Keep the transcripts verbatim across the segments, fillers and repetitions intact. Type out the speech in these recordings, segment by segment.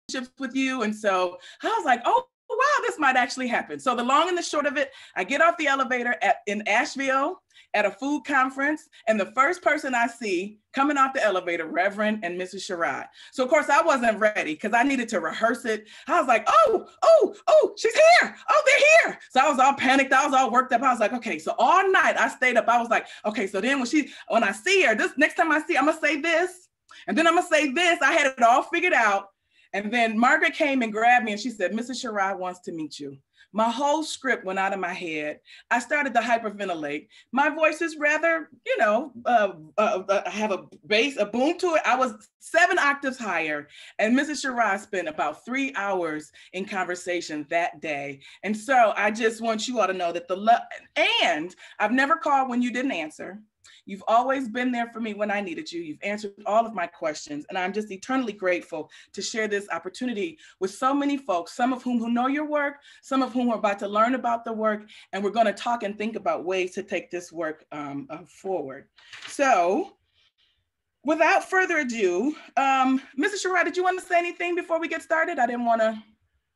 relationships with you. And so I was like, oh, wow, this might actually happen. So the long and the short of it, I get off the elevator at, in Asheville at a food conference, and the first person I see coming off the elevator, Reverend and Missus Sherrod. So of course I wasn't ready because I needed to rehearse it. I was like, oh, oh, oh, she's here. Oh, they're here. So I was all panicked. I was all worked up. I was like, okay. So all night I stayed up. I was like, okay. So then when she, when I see her, this next time I see, I'm gonna say this, and then I'm gonna say this. I had it all figured out. And then Margaret came and grabbed me and she said, Missus Sherrod wants to meet you. My whole script went out of my head. I started to hyperventilate. My voice is rather, you know, uh, uh, uh, I have a bass, a boom to it. I was seven octaves higher. And Missus Sherrod spent about three hours in conversation that day. And so I just want you all to know that the love, and I've never called when you didn't answer. You've always been there for me when I needed you. You've answered all of my questions, and I'm just eternally grateful to share this opportunity with so many folks, some of whom who know your work, some of whom are about to learn about the work, and we're going to talk and think about ways to take this work um, uh, forward. So without further ado, um, Missus Sherrod, did you want to say anything before we get started? I didn't want to.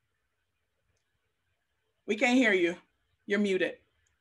We can't hear you. You're muted.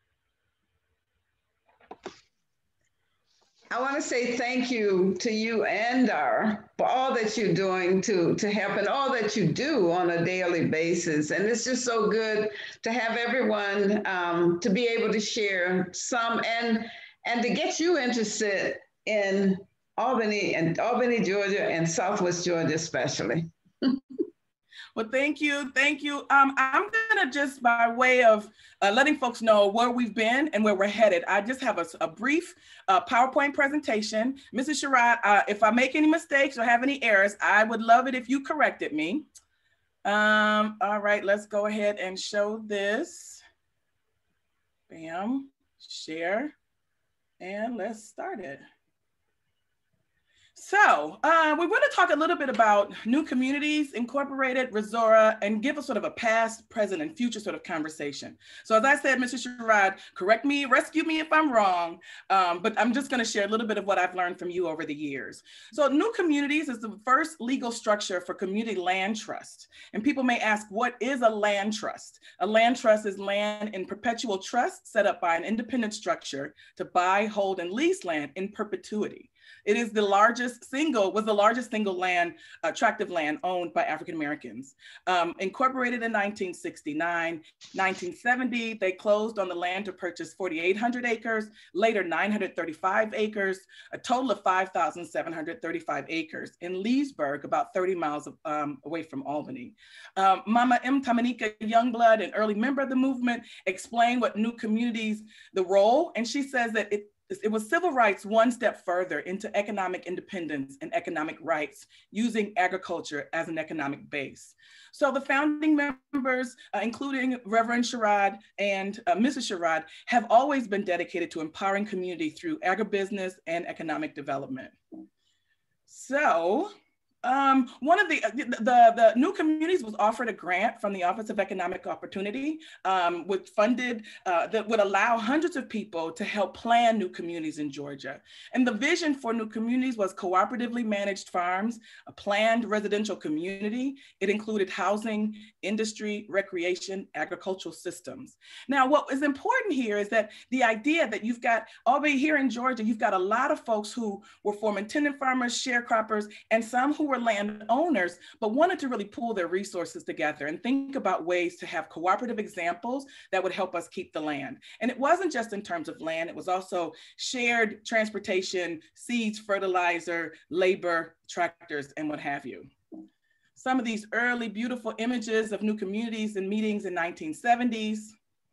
I want to say thank you to you and Dar for all that you're doing to, to help and all that you do on a daily basis. And it's just so good to have everyone um, to be able to share some and, and to get you interested in Albany and Albany, Georgia and Southwest Georgia especially. Well, thank you. Thank you. Um, I'm going to just by way of uh, letting folks know where we've been and where we're headed, I just have a, a brief uh, PowerPoint presentation. Missus Sherrod, uh, if I make any mistakes or have any errors, I would love it if you corrected me. Um, all right, let's go ahead and show this. Bam, share, and let's start it. So uh, we want to talk a little bit about New Communities Incorporated, Resora, and give a sort of a past, present, and future sort of conversation. So as I said, Missus Sherrod, correct me, rescue me if I'm wrong, um, but I'm just going to share a little bit of what I've learned from you over the years. So New Communities is the first legal structure for community land trust. And people may ask, what is a land trust? A land trust is land in perpetual trust set up by an independent structure to buy, hold, and lease land in perpetuity. It is the largest single, was the largest single land, uh, tract of land owned by African Americans. Um, incorporated in nineteen sixty-nine, nineteen seventy, they closed on the land to purchase forty-eight hundred acres, later nine hundred thirty-five acres, a total of five thousand seven hundred thirty-five acres in Leesburg, about thirty miles of, um, away from Albany. Um, Mama M. Tamanika Youngblood, an early member of the movement, explained what New Communities, the role, and she says that it It was civil rights one step further into economic independence and economic rights, using agriculture as an economic base. So the founding members, uh, including Reverend Sherrod and uh, Missus Sherrod, have always been dedicated to empowering community through agribusiness and economic development. So, Um, one of the, the, the New Communities was offered a grant from the Office of Economic Opportunity, um, which funded, uh, that would allow hundreds of people to help plan new communities in Georgia. And the vision for New Communities was cooperatively managed farms, a planned residential community. It included housing, industry, recreation, agricultural systems. Now, what is important here is that the idea that you've got, albeit here in Georgia, you've got a lot of folks who were former tenant farmers, sharecroppers, and some who were landowners, but wanted to really pool their resources together and think about ways to have cooperative examples that would help us keep the land. And it wasn't just in terms of land, it was also shared transportation, seeds, fertilizer, labor, tractors, and what have you. Some of these early beautiful images of New Communities and meetings in nineteen seventies.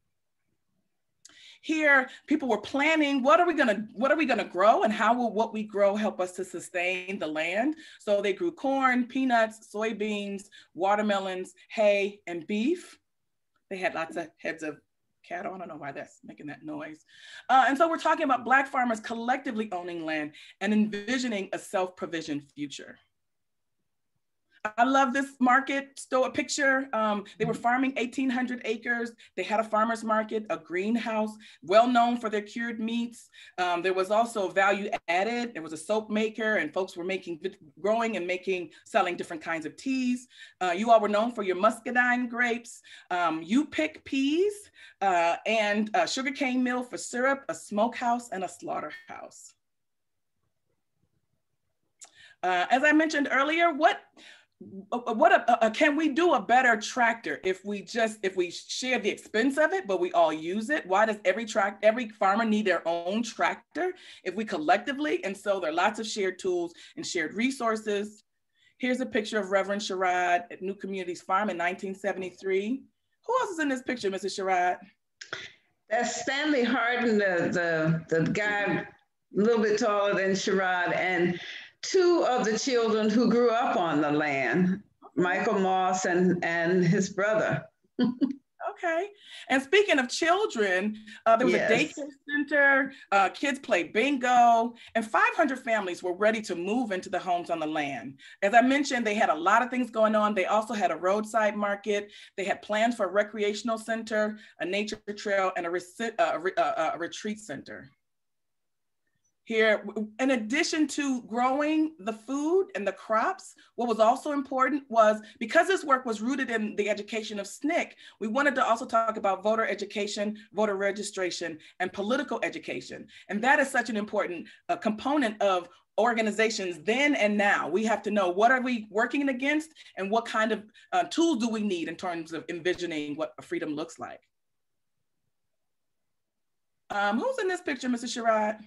Here, people were planning, what are we gonna, what are we gonna grow and how will what we grow help us to sustain the land? So they grew corn, peanuts, soybeans, watermelons, hay, and beef. They had lots of heads of cattle. I don't know why that's making that noise. Uh, and so we're talking about Black farmers collectively owning land and envisioning a self-provision future. I love this market store picture. Um, they were farming eighteen hundred acres. They had a farmer's market, a greenhouse, well known for their cured meats. Um, there was also value added. There was a soap maker, and folks were making, growing and making, selling different kinds of teas. Uh, you all were known for your muscadine grapes. Um, you pick peas, uh, and a sugarcane mill for syrup, a smokehouse, and a slaughterhouse. Uh, as I mentioned earlier, what what a, a, can we do a better tractor if we just if we share the expense of it, but we all use it? Why does every track every farmer need their own tractor if we collectively? And so there are lots of shared tools and shared resources. Here's a picture of Reverend Sherrod at New Communities Farm in nineteen seventy-three. Who else is in this picture, Missus Sherrod? That's Stanley Harden, the, the, the guy a little bit taller than Sherrod, and two of the children who grew up on the land, Michael Moss and, and his brother. Okay. And speaking of children, uh, there was yes. a daycare center, uh, kids played bingo, and five hundred families were ready to move into the homes on the land. As I mentioned, they had a lot of things going on. They also had a roadside market. They had plans for a recreational center, a nature trail, and a, rec- uh, a, a retreat center. Here, in addition to growing the food and the crops, what was also important was, because this work was rooted in the education of S N C C, we wanted to also talk about voter education, voter registration, and political education. And that is such an important uh, component of organizations then and now. We have to know, what are we working against, and what kind of uh, tools do we need in terms of envisioning what freedom looks like. Um, who's in this picture, Missus Sherrod?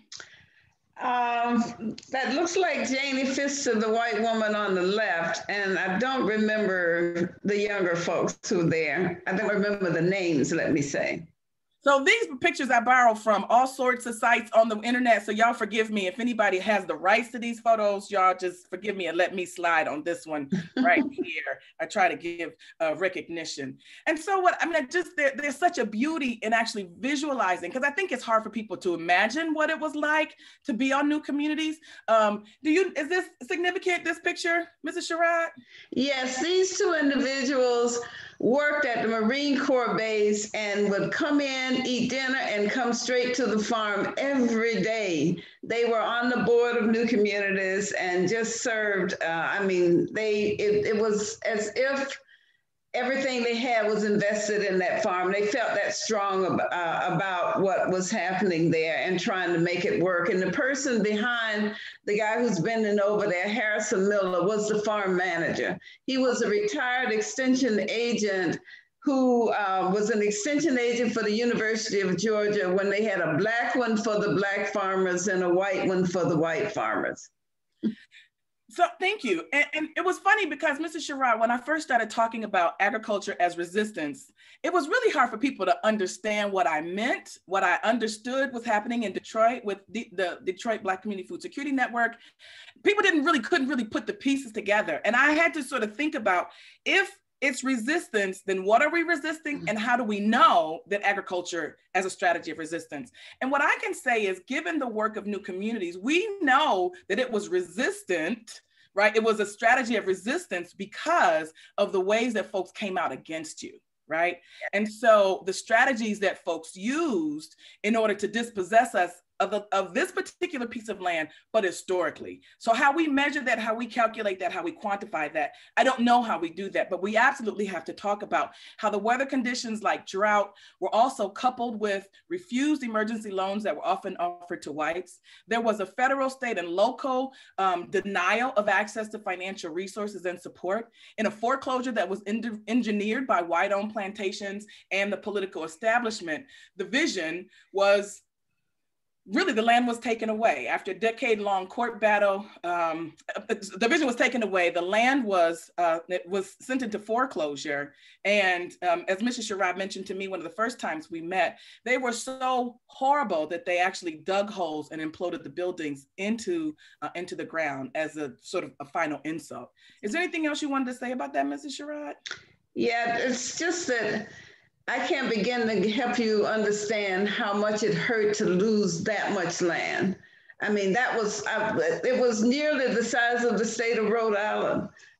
Um, that looks like Janie Pfister, the white woman on the left, and I don't remember the younger folks who were there. I don't remember the names, let me say. So these pictures I borrowed from all sorts of sites on the internet, so y'all forgive me. If anybody has the rights to these photos, y'all just forgive me and let me slide on this one right here. I try to give uh, recognition. And so what, I mean, just there, there's such a beauty in actually visualizing, because I think it's hard for people to imagine what it was like to be on New Communities. Um, do you, is this significant, this picture, Missus Sherrod? Yes, these two individuals worked at the Marine Corps base and would come in, eat dinner, and come straight to the farm every day. They were on the board of New Communities and just served. Uh, I mean, they it, it was as if everything they had was invested in that farm. They felt that strong about, uh, about what was happening there and trying to make it work. And the person behind the guy who's bending over there, Harrison Miller, was the farm manager. He was a retired extension agent who uh, was an extension agent for the University of Georgia when they had a black one for the black farmers and a white one for the white farmers. So thank you. And, and it was funny because Missus Sherrod, when I first started talking about agriculture as resistance, it was really hard for people to understand what I meant, what I understood was happening in Detroit with the, the Detroit Black Community Food Security Network. People didn't really, couldn't really put the pieces together. And I had to sort of think about, if it's resistance, then what are we resisting? And how do we know that agriculture as a strategy of resistance? And what I can say is, given the work of New Communities, we know that it was resistant, right? It was a strategy of resistance because of the ways that folks came out against you, right? And so the strategies that folks used in order to dispossess us Of, the, of this particular piece of land, but historically. So how we measure that, how we calculate that, how we quantify that, I don't know how we do that, but we absolutely have to talk about how the weather conditions like drought were also coupled with refused emergency loans that were often offered to whites. There was a federal, state, and local um, denial of access to financial resources and support in a foreclosure that was en- engineered by white-owned plantations and the political establishment. The vision was really, the land was taken away after a decade-long court battle. Um, the vision was taken away. The land was uh, it was sent into foreclosure. And um, as Missus Sherrod mentioned to me one of the first times we met, they were so horrible that they actually dug holes and imploded the buildings into uh, into the ground as a sort of a final insult. Is there anything else you wanted to say about that, Missus Sherrod? Yeah, it's just that I can't begin to help you understand how much it hurt to lose that much land. I mean, that was, it was nearly the size of the state of Rhode Island.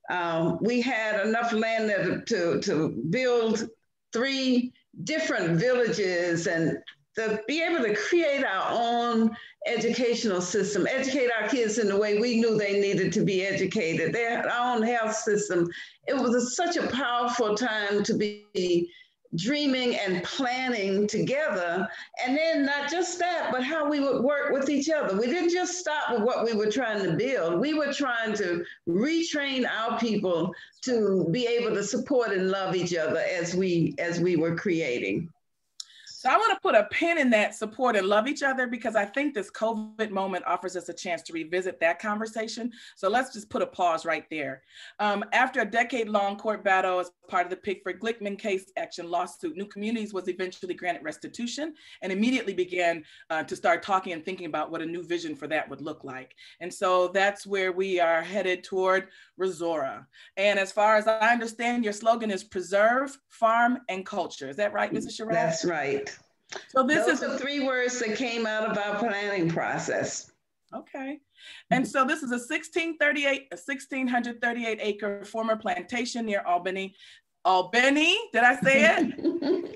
um, we had enough land there to, to build three different villages and to be able to create our own educational system, educate our kids in the way we knew they needed to be educated, their our own health system. It was a, such a powerful time to be dreaming and planning together. And then not just that, but how we would work with each other. We didn't just stop with what we were trying to build. We were trying to retrain our people to be able to support and love each other as we as we were creating. So I want to put a pin in that support and love each other, because I think this COVID moment offers us a chance to revisit that conversation. So let's just put a pause right there. Um, after a decade-long court battle as part of the Pickford-Glickman case action lawsuit, New Communities was eventually granted restitution and immediately began uh, to start talking and thinking about what a new vision for that would look like. And so that's where we are headed toward Resora. And as far as I understand, your slogan is preserve, farm, and culture. Is that right, Missus Sherrod? That's right. So this Those is are three words that came out of our planning process. Okay. And so this is a sixteen thirty-eight, a sixteen thirty-eight acre former plantation near Albany. Albany, did I say it?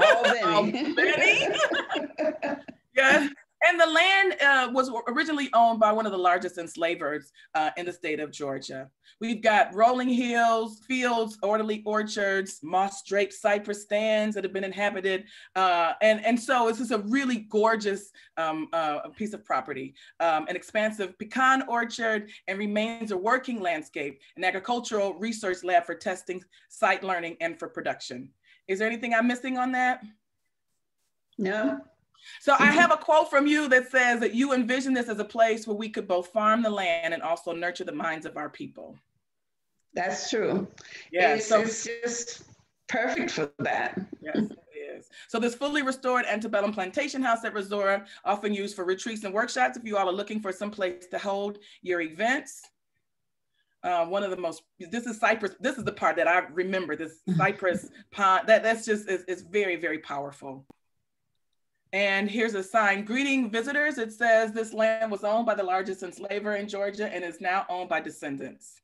Albany. Albany. Yes. And the land uh, was originally owned by one of the largest enslavers uh, in the state of Georgia. We've got rolling hills, fields, orderly orchards, moss-draped cypress stands that have been inhabited. Uh, and, and so this is a really gorgeous um, uh, piece of property, um, an expansive pecan orchard, and remains a working landscape, an agricultural research lab for testing, site learning, and for production. Is there anything I'm missing on that? No. So I have a quote from you that says that you envision this as a place where we could both farm the land and also nurture the minds of our people. That's true. Yeah, it's, so, it's just perfect for that. Yes, it is. So this fully restored antebellum plantation house at Resora, often used for retreats and workshops, if you all are looking for some place to hold your events. Uh, one of the most, this is cypress, this is the part that I remember, this cypress pond, that, that's just, it's, it's very, very powerful. And here's a sign, greeting visitors. It says this land was owned by the largest enslaver in Georgia and is now owned by descendants.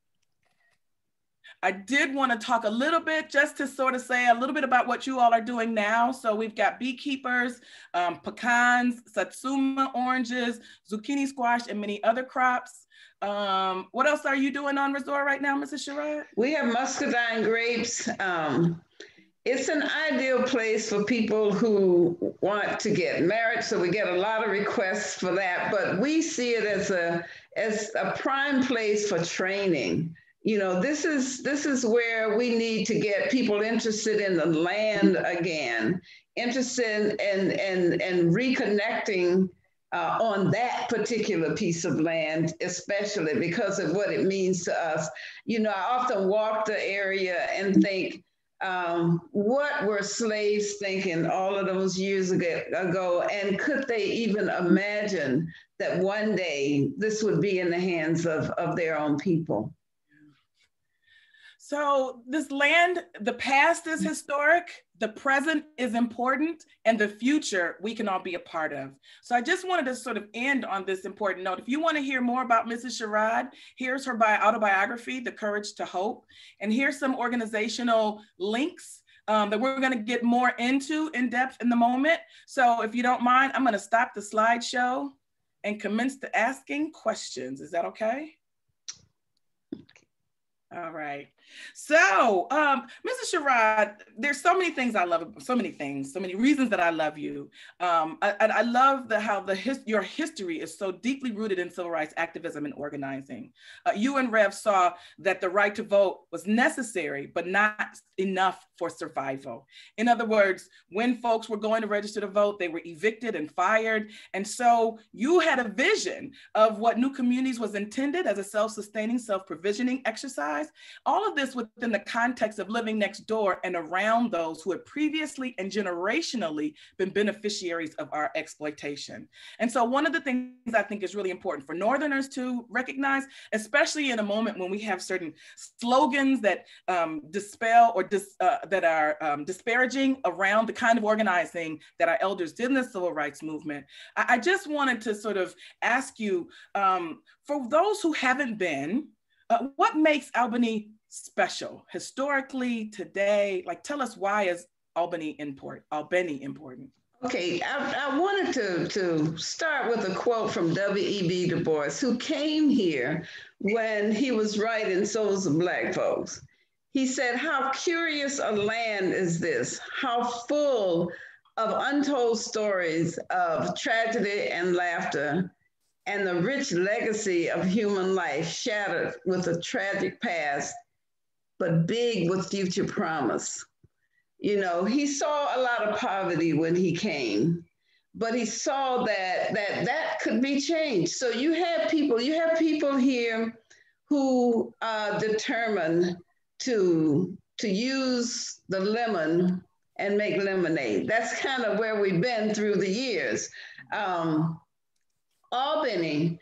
I did want to talk a little bit, just to sort of say a little bit about what you all are doing now. So we've got beekeepers, um, pecans, satsuma oranges, zucchini squash, and many other crops. Um, what else are you doing on Resort right now, Missus Sherrod? We have muscadine grapes. Um, It's an ideal place for people who want to get married. So we get a lot of requests for that, but we see it as a, as a prime place for training. You know, this is, this is where we need to get people interested in the land again, interested in, in, in reconnecting uh, on that particular piece of land, especially because of what it means to us. You know, I often walk the area and think, Um, what were slaves thinking all of those years ago? And could they even imagine that one day this would be in the hands of, of their own people? So this land, the past is historic, the present is important, and the future we can all be a part of. So I just wanted to sort of end on this important note. If you want to hear more about Missus Sherrod, here's her bi- autobiography, The Courage to Hope. And here's some organizational links um, that we're going to get more into in depth in the moment. So if you don't mind, I'm going to stop the slideshow and commence to asking questions. Is that okay? All right. So, um, Missus Sherrod, there's so many things I love, so many things, so many reasons that I love you. Um, I, I love the, how the his, your history is so deeply rooted in civil rights activism and organizing. Uh, you and Rev saw that the right to vote was necessary, but not enough for survival. In other words, when folks were going to register to vote, they were evicted and fired. And so you had a vision of what New Communities was intended as a self-sustaining, self-provisioning exercise. All of this within the context of living next door and around those who had previously and generationally been beneficiaries of our exploitation. And so one of the things I think is really important for Northerners to recognize, especially in a moment when we have certain slogans that um, dispel or dis, uh, that are um, disparaging around the kind of organizing that our elders did in the civil rights movement, I, I just wanted to sort of ask you, um, for those who haven't been, Uh, what makes Albany special historically today? Like, tell us, why is Albany import Albany important? Okay, I, I wanted to, to start with a quote from W E B Du Bois, who came here when he was writing Souls of Black Folks. He said, "How curious a land is this, how full of untold stories of tragedy and laughter, and the rich legacy of human life shattered with a tragic past, but big with future promise." You know, he saw a lot of poverty when he came, but he saw that that that could be changed. So you have people, you have people here who are determined to to use the lemon and make lemonade. That's kind of where we've been through the years. Um, Albany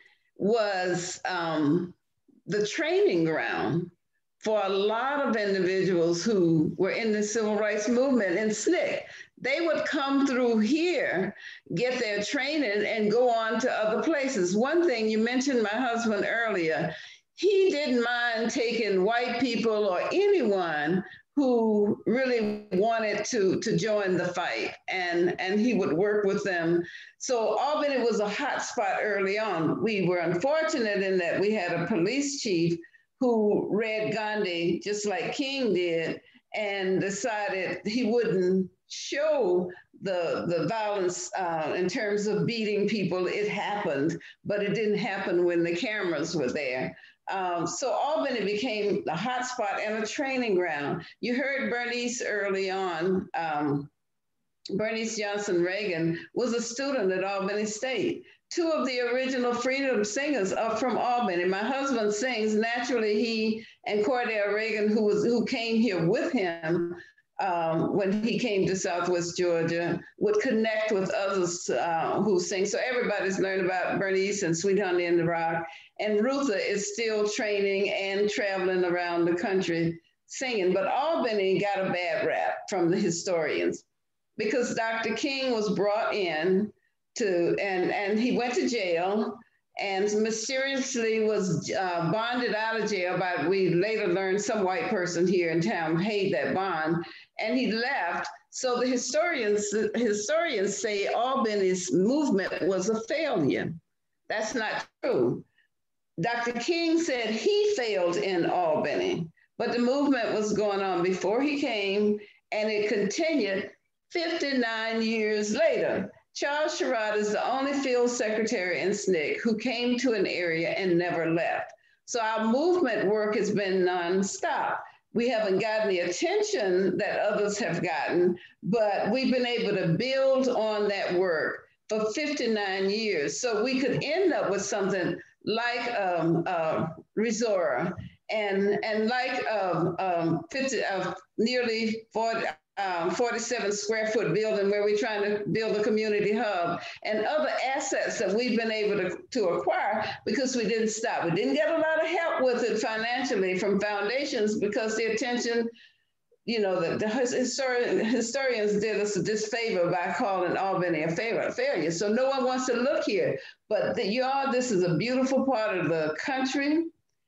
was um, the training ground for a lot of individuals who were in the civil rights movement in S N C C. They would come through here, get their training, and go on to other places. One thing, you mentioned my husband earlier, he didn't mind taking white people or anyone who really wanted to, to join the fight, and, and he would work with them. So Albany was a hot spot early on. We were unfortunate in that we had a police chief who read Gandhi just like King did, and decided he wouldn't show the, the violence uh, in terms of beating people. It happened, but it didn't happen when the cameras were there. Um, so Albany became a hot spot and a training ground. You heard Bernice early on. Um, Bernice Johnson Reagan was a student at Albany State. Two of the original freedom singers are from Albany. My husband sings. Naturally, he and Cordell Reagan, who was who came here with him um, when he came to Southwest Georgia, would connect with others uh, who sing. So everybody's learned about Bernice and Sweet Honey in the Rock. And Rutha is still training and traveling around the country singing. But Albany got a bad rap from the historians because Doctor King was brought in to, and, and he went to jail and mysteriously was uh, bonded out of jail by, we later learned, some white person here in town paid that bond, and he left. So the historians, the historians say Albany's movement was a failure. That's not true. Doctor King said he failed in Albany, but the movement was going on before he came, and it continued fifty-nine years later. Charles Sherrod is the only field secretary in S N C C who came to an area and never left. So our movement work has been nonstop. We haven't gotten the attention that others have gotten, but we've been able to build on that work for fifty-nine years. So we could end up with something like um, uh, Resora and, and like um, um, fifty, uh, nearly forty, um, forty-seven square foot building where we're trying to build a community hub and other assets that we've been able to, to acquire because we didn't stop. We didn't get a lot of help with it financially from foundations because the attention, you know, the, the historian, historians did us a disfavor by calling Albany a failure, failure. So no one wants to look here, but the, y'all, this is a beautiful part of the country.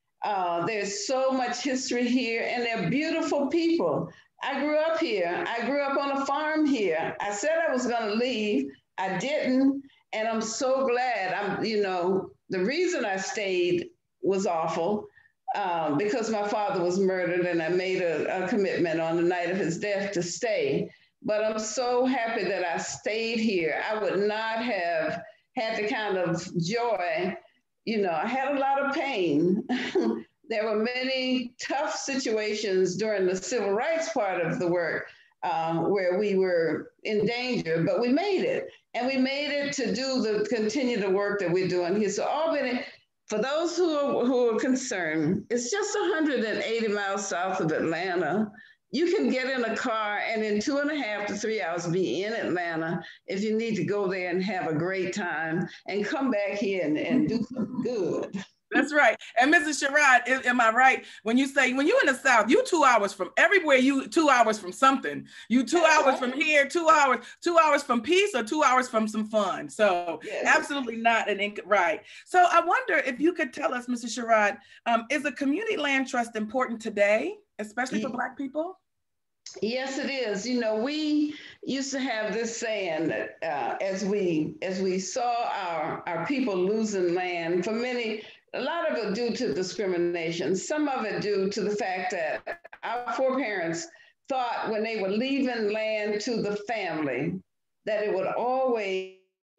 Uh, there's so much history here and they're beautiful people. I grew up here. I grew up on a farm here. I said I was gonna leave. I didn't. And I'm so glad. I'm, you know, the reason I stayed was awful um, because my father was murdered and I made a, a commitment on the night of his death to stay. But I'm so happy that I stayed here. I would not have had the kind of joy. You know, I had a lot of pain. There were many tough situations during the civil rights part of the work um, where we were in danger, but we made it. And we made it to do the, continue the work that we're doing here. So Albany, for those who are, who are concerned, it's just one hundred eighty miles south of Atlanta. You can get in a car and in two and a half to three hours be in Atlanta if you need to go there and have a great time and come back here and, and do some good. That's right. And Missus Sherrod, am I right when you say when you're in the South, you two hours from everywhere, you two hours from something. You two That's hours right. from here, two hours, two hours from peace, or two hours from some fun. So yes. absolutely not an inc- right. So I wonder if you could tell us, Missus Sherrod, um, is a community land trust important today, especially for Black people? Yes, it is. You know, we used to have this saying that uh, as we as we saw our, our people losing land, for many, a lot of it due to discrimination, some of it due to the fact that our foreparents thought when they were leaving land to the family, that it would always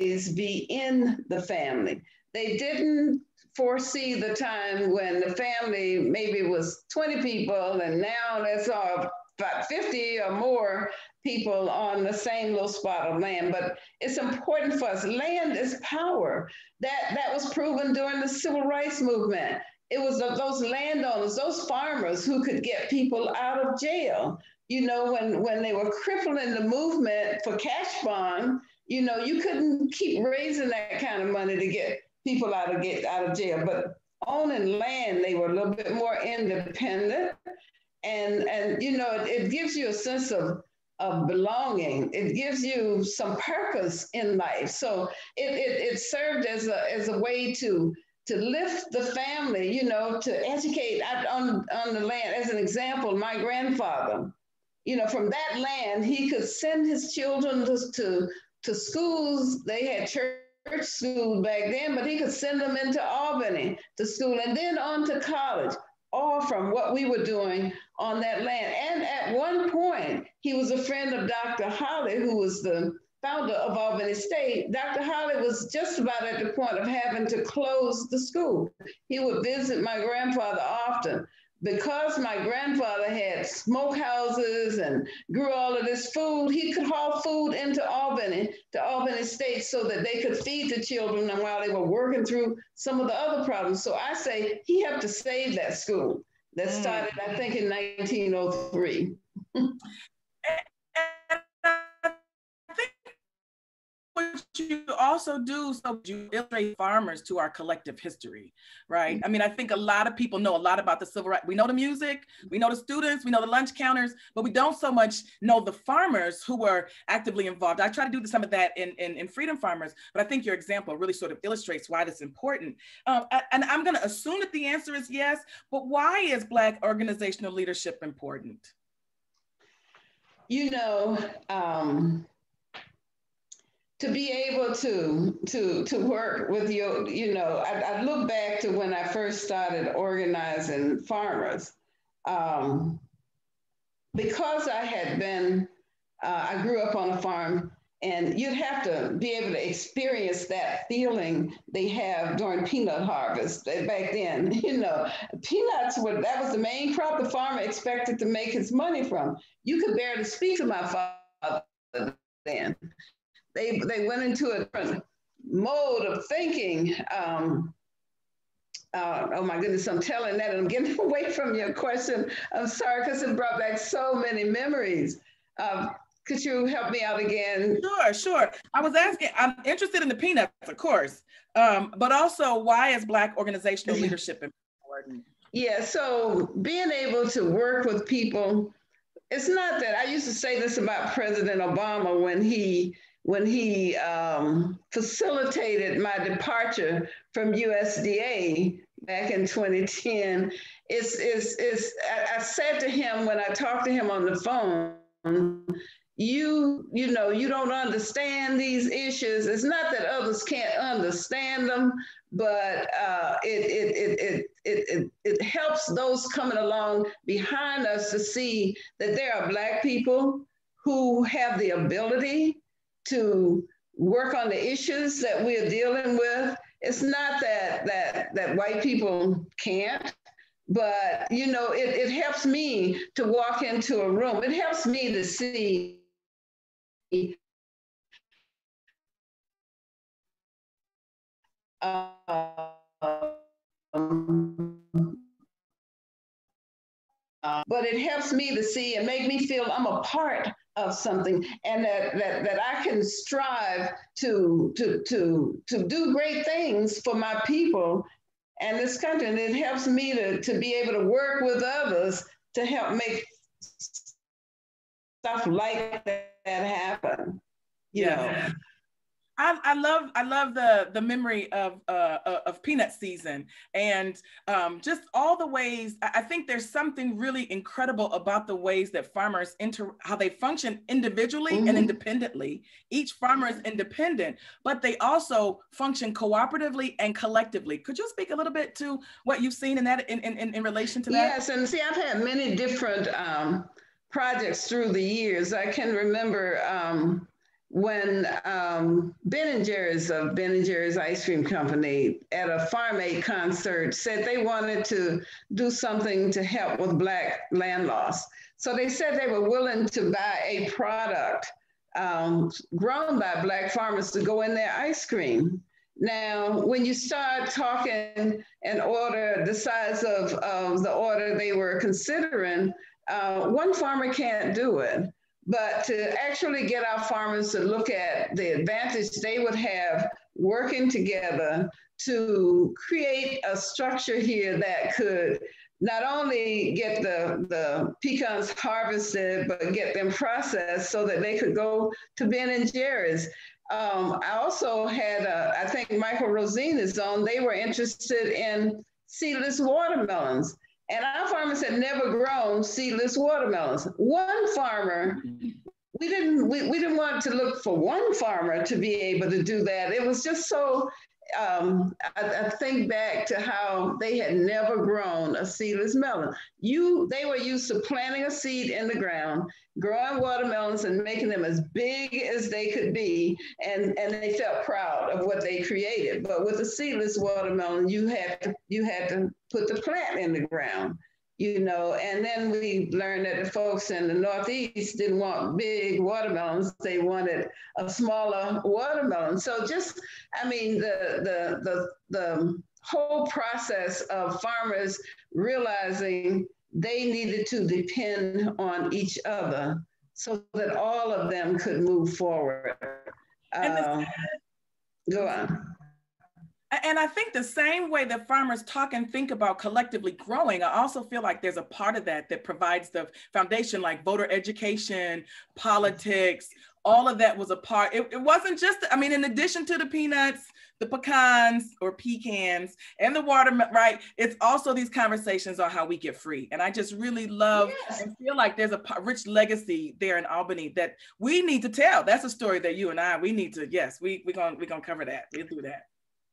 be in the family. They didn't foresee the time when the family maybe was twenty people and now that's all about fifty or more people on the same little spot of land. But it's important for us. Land is power. That, that was proven during the civil rights movement. It was those landowners, those farmers who could get people out of jail. You know, when, when they were crippling the movement for cash bond, you know, you couldn't keep raising that kind of money to get people out of, get out of jail. But owning land, they were a little bit more independent. And, and you know, it, it gives you a sense of, of belonging. It gives you some purpose in life. So it, it, it served as a, as a way to, to lift the family, you know, to educate on, on the land. As an example, my grandfather, you know, from that land, he could send his children to, to, to schools. They had church school back then, but he could send them into Albany to school and then on to college, all from what we were doing on that land. And at one point, he was a friend of Doctor Holly, who was the founder of Albany State. Doctor Holly was just about at the point of having to close the school. He would visit my grandfather often. Because my grandfather had smokehouses and grew all of this food, he could haul food into Albany, to Albany State, so that they could feed the children and while they were working through some of the other problems. So I say he helped to save that school that started, mm. I think, in nineteen oh three. What you also do, so you illustrate farmers to our collective history, right? I mean, I think a lot of people know a lot about the civil rights. We know the music, we know the students, we know the lunch counters, but we don't so much know the farmers who were actively involved. I try to do some of that in, in, in Freedom Farmers, but I think your example really sort of illustrates why that's important. Um, and I'm gonna assume that the answer is yes, but why is Black organizational leadership important? You know, um, to be able to to to work with your, you know, I, I look back to when I first started organizing farmers, um, because I had been, uh, I grew up on a farm, and you'd have to be able to experience that feeling they have during peanut harvest back then. You know, peanuts were, that was the main crop the farmer expected to make his money from. You could barely speak to my father then. They, they went into a different mode of thinking. Um, uh, oh my goodness, I'm telling that and I'm getting away from your question. I'm sorry, because it brought back so many memories. Um, could you help me out again? Sure, sure. I was asking, I'm interested in the peanuts, of course, um, but also why is Black organizational leadership important? Yeah, so being able to work with people, it's not that, I used to say this about President Obama when he when he um, facilitated my departure from U S D A back in twenty ten. It's, it's, it's, I, I said to him when I talked to him on the phone, you, you know, you don't understand these issues. It's not that others can't understand them, but uh, it, it, it, it, it, it, it helps those coming along behind us to see that there are Black people who have the ability to work on the issues that we're dealing with. It's not that that that white people can't, but you know, it, it helps me to walk into a room. It helps me to see uh, um, uh, but it helps me to see and make me feel I'm a part of something, and that that that I can strive to to to to do great things for my people and this country. And it helps me to, to be able to work with others to help make stuff like that happen, you Yes. know. I, I love I love the the memory of uh, of peanut season, and um, just all the ways. I think there's something really incredible about the ways that farmers inter how they function individually mm-hmm. and independently. Each farmer is independent, but they also function cooperatively and collectively. Could you speak a little bit to what you've seen in that in in, in relation to that? Yes, and see, I've had many different um, projects through the years. I can remember. Um, when um, Ben and Jerry's of Ben and Jerry's Ice Cream Company at a Farm Aid concert said they wanted to do something to help with Black land loss. So they said they were willing to buy a product um, grown by Black farmers to go in their ice cream. Now, when you start talking an order the size of, of the order they were considering, uh, one farmer can't do it. But to actually get our farmers to look at the advantage they would have working together to create a structure here that could not only get the, the pecans harvested, but get them processed so that they could go to Ben and Jerry's. Um, I also had, a, I think Michael Rosine is on, they were interested in seedless watermelons. And our farmers had never grown seedless watermelons. One farmer, we didn't we, we didn't want to look for one farmer to be able to do that. It was just so, um, I, I think back to how they had never grown a seedless melon. You, they were used to planting a seed in the ground, growing watermelons and making them as big as they could be. And, and they felt proud of what they created. But with a seedless watermelon, you had to, you had to put the plant in the ground, you know, and then we learned that the folks in the Northeast didn't want big watermelons. They wanted a smaller watermelon. So just, I mean, the, the, the, the whole process of farmers realizing they needed to depend on each other so that all of them could move forward. Uh, go on. And I think the same way that farmers talk and think about collectively growing, I also feel like there's a part of that that provides the foundation, like voter education, politics, all of that was a part. It, it wasn't just, I mean, in addition to the peanuts, the pecans or pecans and the watermelon, right? It's also these conversations on how we get free. And I just really love yes. and feel like there's a rich legacy there in Albany that we need to tell. That's a story that you and I, we need to, yes, we, we're gonna, we're gonna cover that. We'll do that.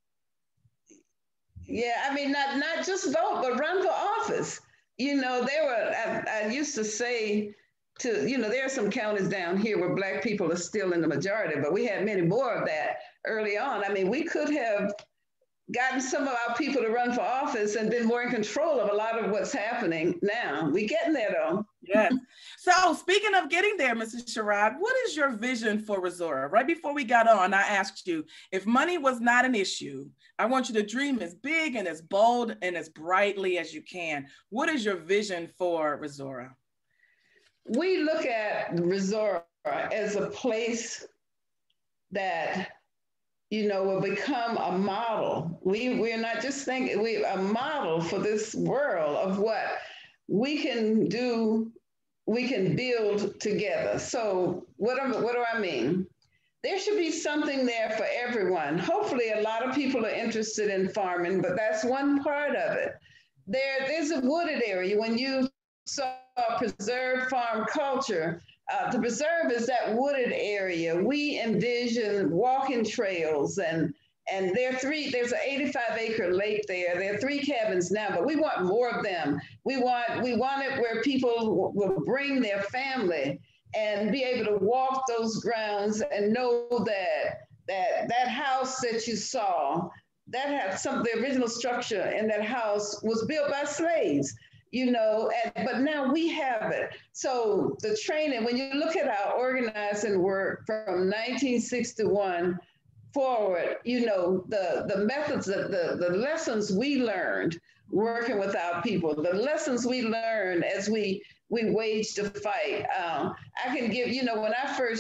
Yeah, I mean, not, not just vote, but run for office. You know, there were, I, I used to say to, you know, there are some counties down here where Black people are still in the majority, but we had many more of that early on. I mean, we could have gotten some of our people to run for office and been more in control of a lot of what's happening now. We getting there though. Yes. So speaking of getting there, Missus Sherrod, what is your vision for Resora? Right before we got on, I asked you, if money was not an issue, I want you to dream as big and as bold and as brightly as you can. What is your vision for Resora? We look at Resora as a place that, you know, will become a model. We, we're not just thinking, we're a model for this world of what we can do, we can build together. So what, am, what do I mean? There should be something there for everyone. Hopefully a lot of people are interested in farming, but that's one part of it. There, there's a wooded area. When you saw preserve farm culture, Uh, the preserve is that wooded area. We envision walking trails and and there are three, there's an eighty-five acre lake there. There are three cabins now, but we want more of them. We want, we want it where people will bring their family and be able to walk those grounds and know that that, that house that you saw, that had some, the original structure in that house was built by slaves. You know, and, but now we have it. So the training, when you look at our organizing work from nineteen sixty-one forward, you know, the, the methods, the, the, the lessons we learned working with our people, the lessons we learned as we, we waged a fight. Um, I can give, you know, when I first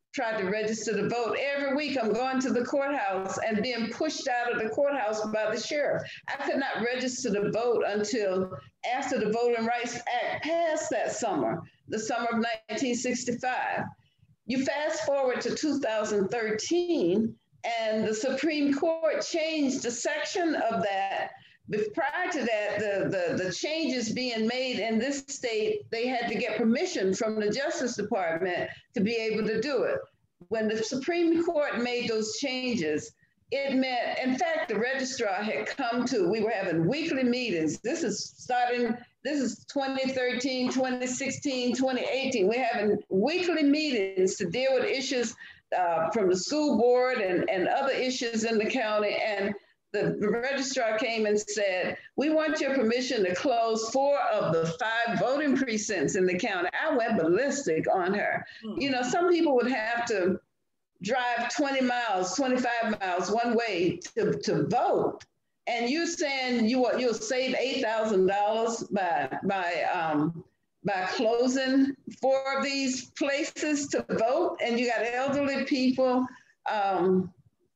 tried to register to vote. Every week I'm going to the courthouse and being pushed out of the courthouse by the sheriff. I could not register to vote until after the Voting Rights Act passed that summer, the summer of nineteen sixty-five. You fast forward to two thousand thirteen, and the Supreme Court changed a section of that. But prior to that, the, the, the changes being made in this state, they had to get permission from the Justice Department to be able to do it. When the Supreme Court made those changes, it meant, in fact, the registrar had come to, we were having weekly meetings. This is starting, this is twenty thirteen, twenty sixteen, twenty eighteen. We're having weekly meetings to deal with issues uh, from the school board and, and other issues in the county. And the registrar came and said, we want your permission to close four of the five voting precincts in the county. I went ballistic on her. Mm-hmm. You know, some people would have to drive twenty miles, twenty-five miles one way to, to vote. And you saying you will, you'll save eight thousand dollars by, by, um, by closing four of these places to vote, and you got elderly people. Um,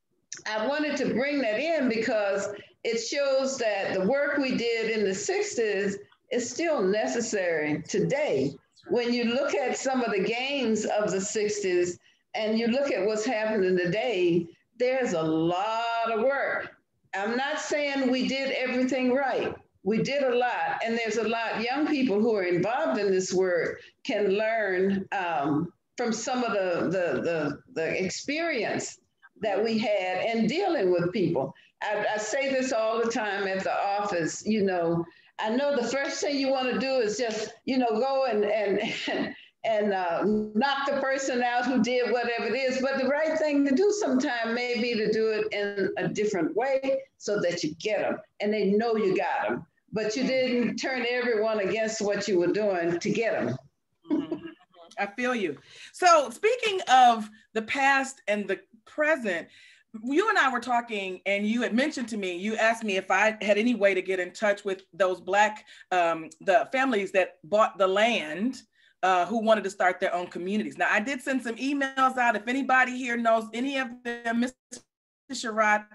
I wanted to bring that in because it shows that the work we did in the sixties is still necessary today. When you look at some of the gains of the sixties and you look at what's happening today, there's a lot of work. I'm not saying we did everything right. We did a lot, and there's a lot young people who are involved in this work can learn um, from some of the, the, the, the experience that we had in dealing with people. I, I say this all the time at the office, you know, I know the first thing you want to do is just, you know, go and, and, and uh, knock the person out who did whatever it is. But the right thing to do sometime may be to do it in a different way so that you get them and they know you got them. But you didn't turn everyone against what you were doing to get them. Mm-hmm. I feel you. So speaking of the past and the present, you and I were talking and you had mentioned to me, you asked me if I had any way to get in touch with those Black, um, the families that bought the land uh, who wanted to start their own communities. Now I did send some emails out. If anybody here knows any of them, Miz Sherrod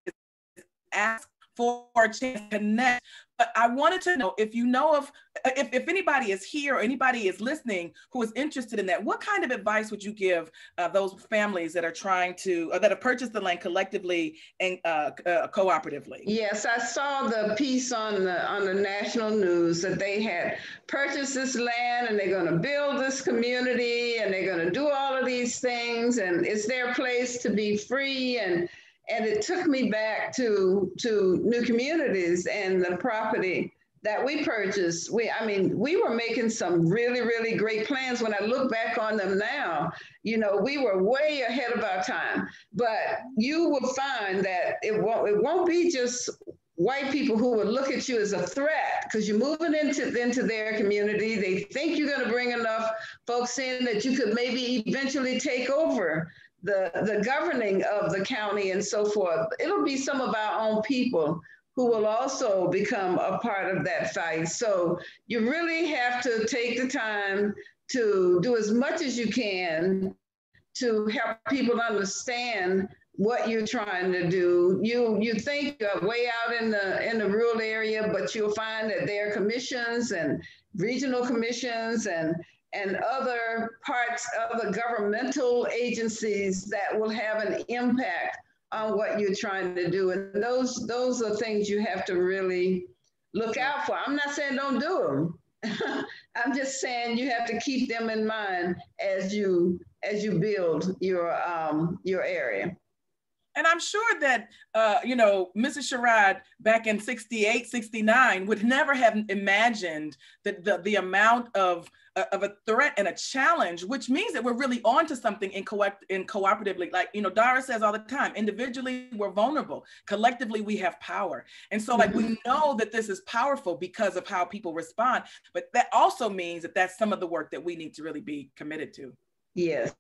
asked for a chance to connect. But I wanted to know if you know of, if, if anybody is here or anybody is listening who is interested in that, what kind of advice would you give uh, those families that are trying to, or that have purchased the land collectively and uh, uh, cooperatively? Yes, I saw the piece on the, on the national news that they had purchased this land and they're going to build this community and they're going to do all of these things and it's their place to be free. And And it took me back to, to New Communities and the property that we purchased. We, I mean, we were making some really, really great plans. When I look back on them now, you know, we were way ahead of our time. But you will find that it won't, it won't be just white people who will look at you as a threat because you're moving into, into their community. They think you're going to bring enough folks in that you could maybe eventually take over the, the governing of the county and so forth. It'll be some of our own people who will also become a part of that fight. So you really have to take the time to do as much as you can to help people understand what you're trying to do. You you think uh, way out in the in the rural area, but you'll find that there are commissions and regional commissions and and other parts of the governmental agencies that will have an impact on what you're trying to do. And those, those are things you have to really look out for. I'm not saying don't do them. I'm just saying you have to keep them in mind as you, as you build your, um, your area. And I'm sure that, uh, you know, Missus Sherrod back in sixty-eight, sixty-nine would never have imagined that the, the amount of, uh, of a threat and a challenge, which means that we're really onto something in, co in cooperatively. Like, you know, Dara says all the time, individually, we're vulnerable. Collectively, we have power. And so like, we know that this is powerful because of how people respond. But that also means that that's some of the work that we need to really be committed to. Yes,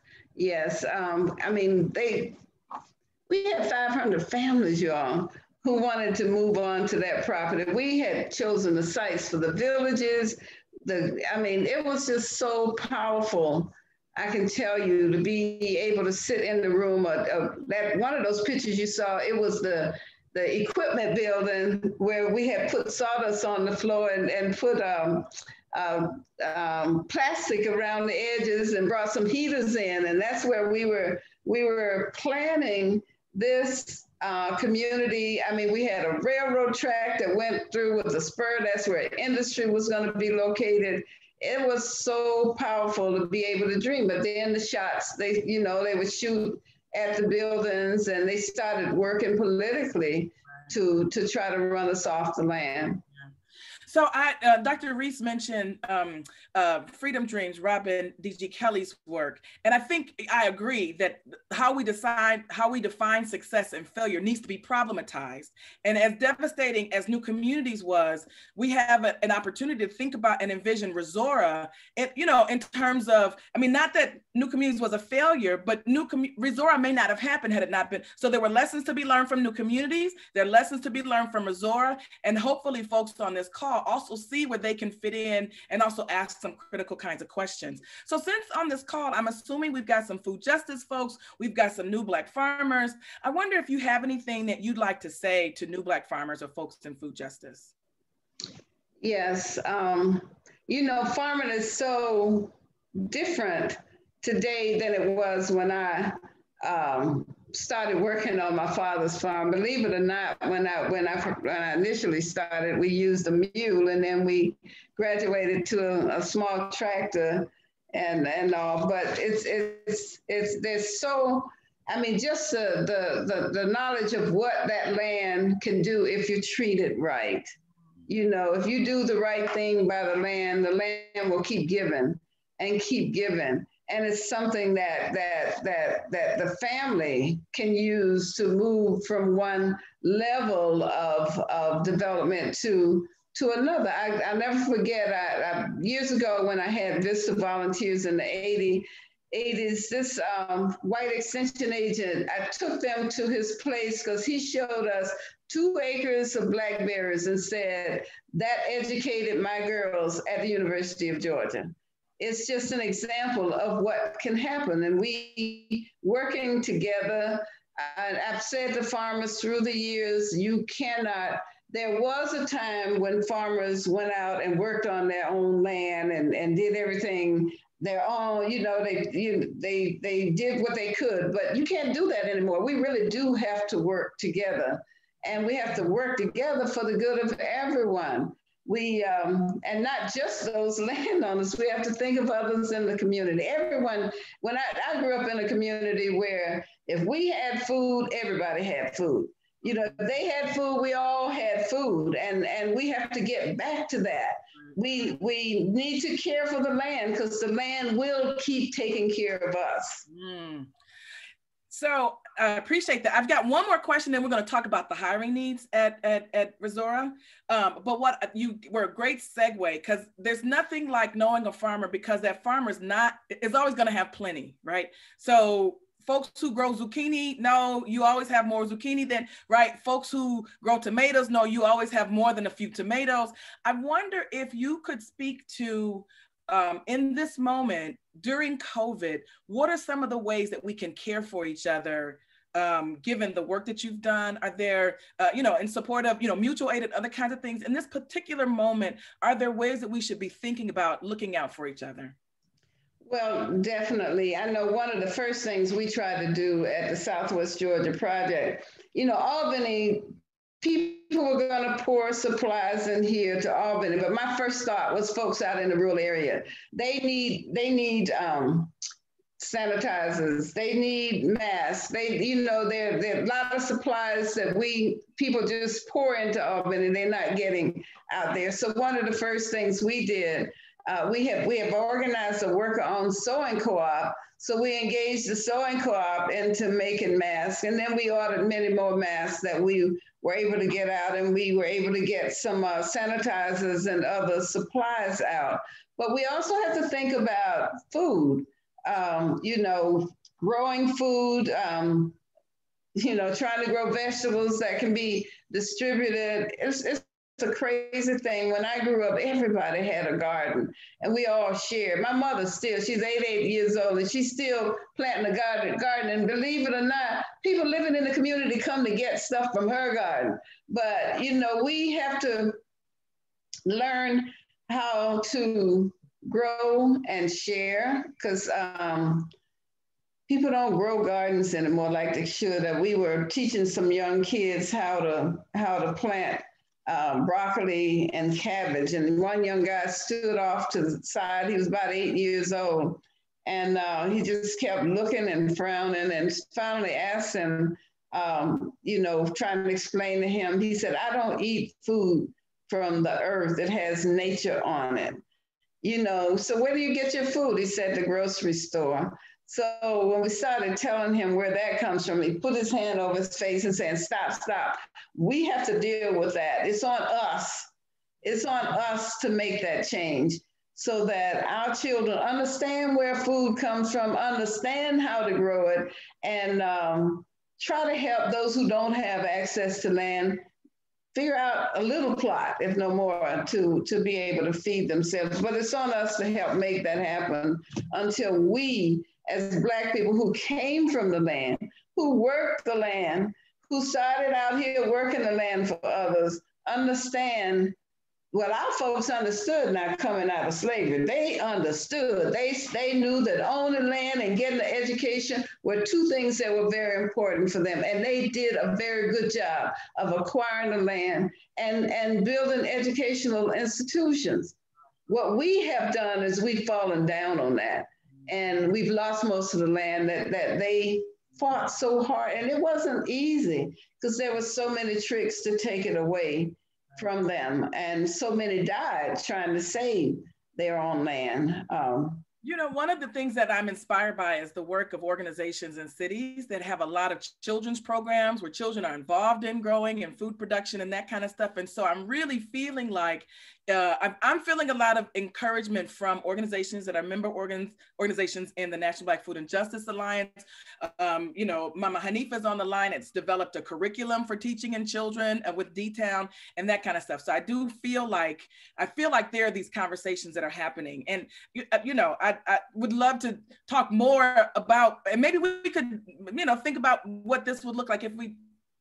yes. Um, I mean, they... We had five hundred families, y'all, who wanted to move on to that property. We had chosen the sites for the villages. The, I mean, it was just so powerful I can tell you, to be able to sit in the room, uh, uh, that one of those pictures you saw, it was the the equipment building where we had put sawdust on the floor and, and put um, uh, um, plastic around the edges and brought some heaters in. And that's where we were, we were planning this uh, community. I mean, we had a railroad track that went through with a spur. That's where industry was going to be located. It was so powerful to be able to dream. But then the shots, they, you know, they would shoot at the buildings, and they started working politically to, to try to run us off the land. So I, uh, Doctor Reese mentioned um, uh, Freedom Dreams, Robin D G Kelly's work. And I think I agree that how we decide, how we define success and failure needs to be problematized. And as devastating as New Communities was, we have a, an opportunity to think about and envision Resora, it, you know, in terms of, I mean, not that New Communities was a failure, but New Com- Resora may not have happened had it not been. So there were lessons to be learned from New Communities. There are lessons to be learned from Resora. And hopefully folks on this call also see where they can fit in and also ask some critical kinds of questions. So since on this call, I'm assuming we've got some food justice folks, we've got some new Black farmers. I wonder if you have anything that you'd like to say to new Black farmers or folks in food justice. Yes, um, you know, farming is so different today than it was when I um, started working on my father's farm. Believe it or not, when I when I when I initially started, we used a mule, and then we graduated to a, a small tractor and and all. But it's it's it's there's so I mean, just the the the, the knowledge of what that land can do if you treat it right. You know, if you do the right thing by the land, the land will keep giving and keep giving. And it's something that that that that the family can use to move from one level of, of development to to another. I, I'll never forget, I, I, years ago when I had Vista volunteers in the eighties, this um, white extension agent, I took them to his place because he showed us two acres of blackberries and said, that educated my girls at the University of Georgia. It's just an example of what can happen. And we working together, I, I've said to farmers through the years, you cannot, there was a time when farmers went out and worked on their own land and, and did everything their own, you know, they, you, they, they did what they could, but you can't do that anymore. We really do have to work together, and we have to work together for the good of everyone. We, um, and not just those landowners, we have to think of others in the community. Everyone, when I, I grew up in a community where if we had food, everybody had food. You know, if they had food, we all had food, and, and we have to get back to that. We, we need to care for the land because the land will keep taking care of us. Mm. So I appreciate that. I've got one more question, then we're going to talk about the hiring needs at, at, at Resora. Um, but what you were a great segue, because there's nothing like knowing a farmer, because that farmer's not, is always going to have plenty, right? So folks who grow zucchini know you always have more zucchini than, right? Folks who grow tomatoes know you always have more than a few tomatoes. I wonder if you could speak to, um, in this moment during COVID, what are some of the ways that we can care for each other, um, given the work that you've done? Are there, uh, you know, in support of, you know, mutual aid and other kinds of things? In this particular moment, are there ways that we should be thinking about looking out for each other? Well, definitely. I know one of the first things we try to do at the Southwest Georgia Project, you know, Albany, people were going to pour supplies in here to Albany, but my first thought was folks out in the rural area. They need, they need um, sanitizers, they need masks, they, you know, there, there are a lot of supplies that we, people just pour into Albany, they're not getting out there. So one of the first things we did, Uh, we have we have organized a worker-owned sewing co-op. So we engaged the sewing co-op into making masks, and then we ordered many more masks that we were able to get out, and we were able to get some uh, sanitizers and other supplies out. But we also have to think about food. Um, you know, growing food. Um, you know, trying to grow vegetables that can be distributed. It's, it's a crazy thing. When I grew up, everybody had a garden and we all shared. My mother still, she's eighty-eight years old and she's still planting a garden, garden. And believe it or not, people living in the community come to get stuff from her garden. But, you know, we have to learn how to grow and share, because um, people don't grow gardens anymore like they should. Uh, we were teaching some young kids how to how to plant um, broccoli and cabbage, and one young guy stood off to the side. He was about eight years old, and uh, he just kept looking and frowning, and finally asked him, um, you know, trying to explain to him. He said, "I don't eat food from the earth that has nature on it." You know, so where do you get your food? He said, the grocery store. So when we started telling him where that comes from, he put his hand over his face and saying, stop, stop. We have to deal with that. It's on us. It's on us to make that change so that our children understand where food comes from, understand how to grow it, and um, try to help those who don't have access to land figure out a little plot, if no more, to, to be able to feed themselves. But it's on us to help make that happen until we, as Black people who came from the land, who worked the land, who started out here working the land for others, understand. Well, our folks understood not coming out of slavery. They understood. They, they knew that owning land and getting an education were two things that were very important for them. And they did a very good job of acquiring the land and, and building educational institutions. What we have done is we've fallen down on that. And we've lost most of the land that, that they fought so hard. And it wasn't easy because there were so many tricks to take it away from them, and so many died trying to save their own land. Um, You know, one of the things that I'm inspired by is the work of organizations in cities that have a lot of children's programs where children are involved in growing and food production and that kind of stuff. And so I'm really feeling like uh, I'm, I'm feeling a lot of encouragement from organizations that are member organs, organizations in the National Black Food and Justice Alliance. Um, you know, Mama Hanifa's on the line. It's developed a curriculum for teaching in children uh, with D-Town and that kind of stuff. So I do feel like, I feel like there are these conversations that are happening. And, you, you know, I, I would love to talk more about, and maybe we could, you know, think about what this would look like if we,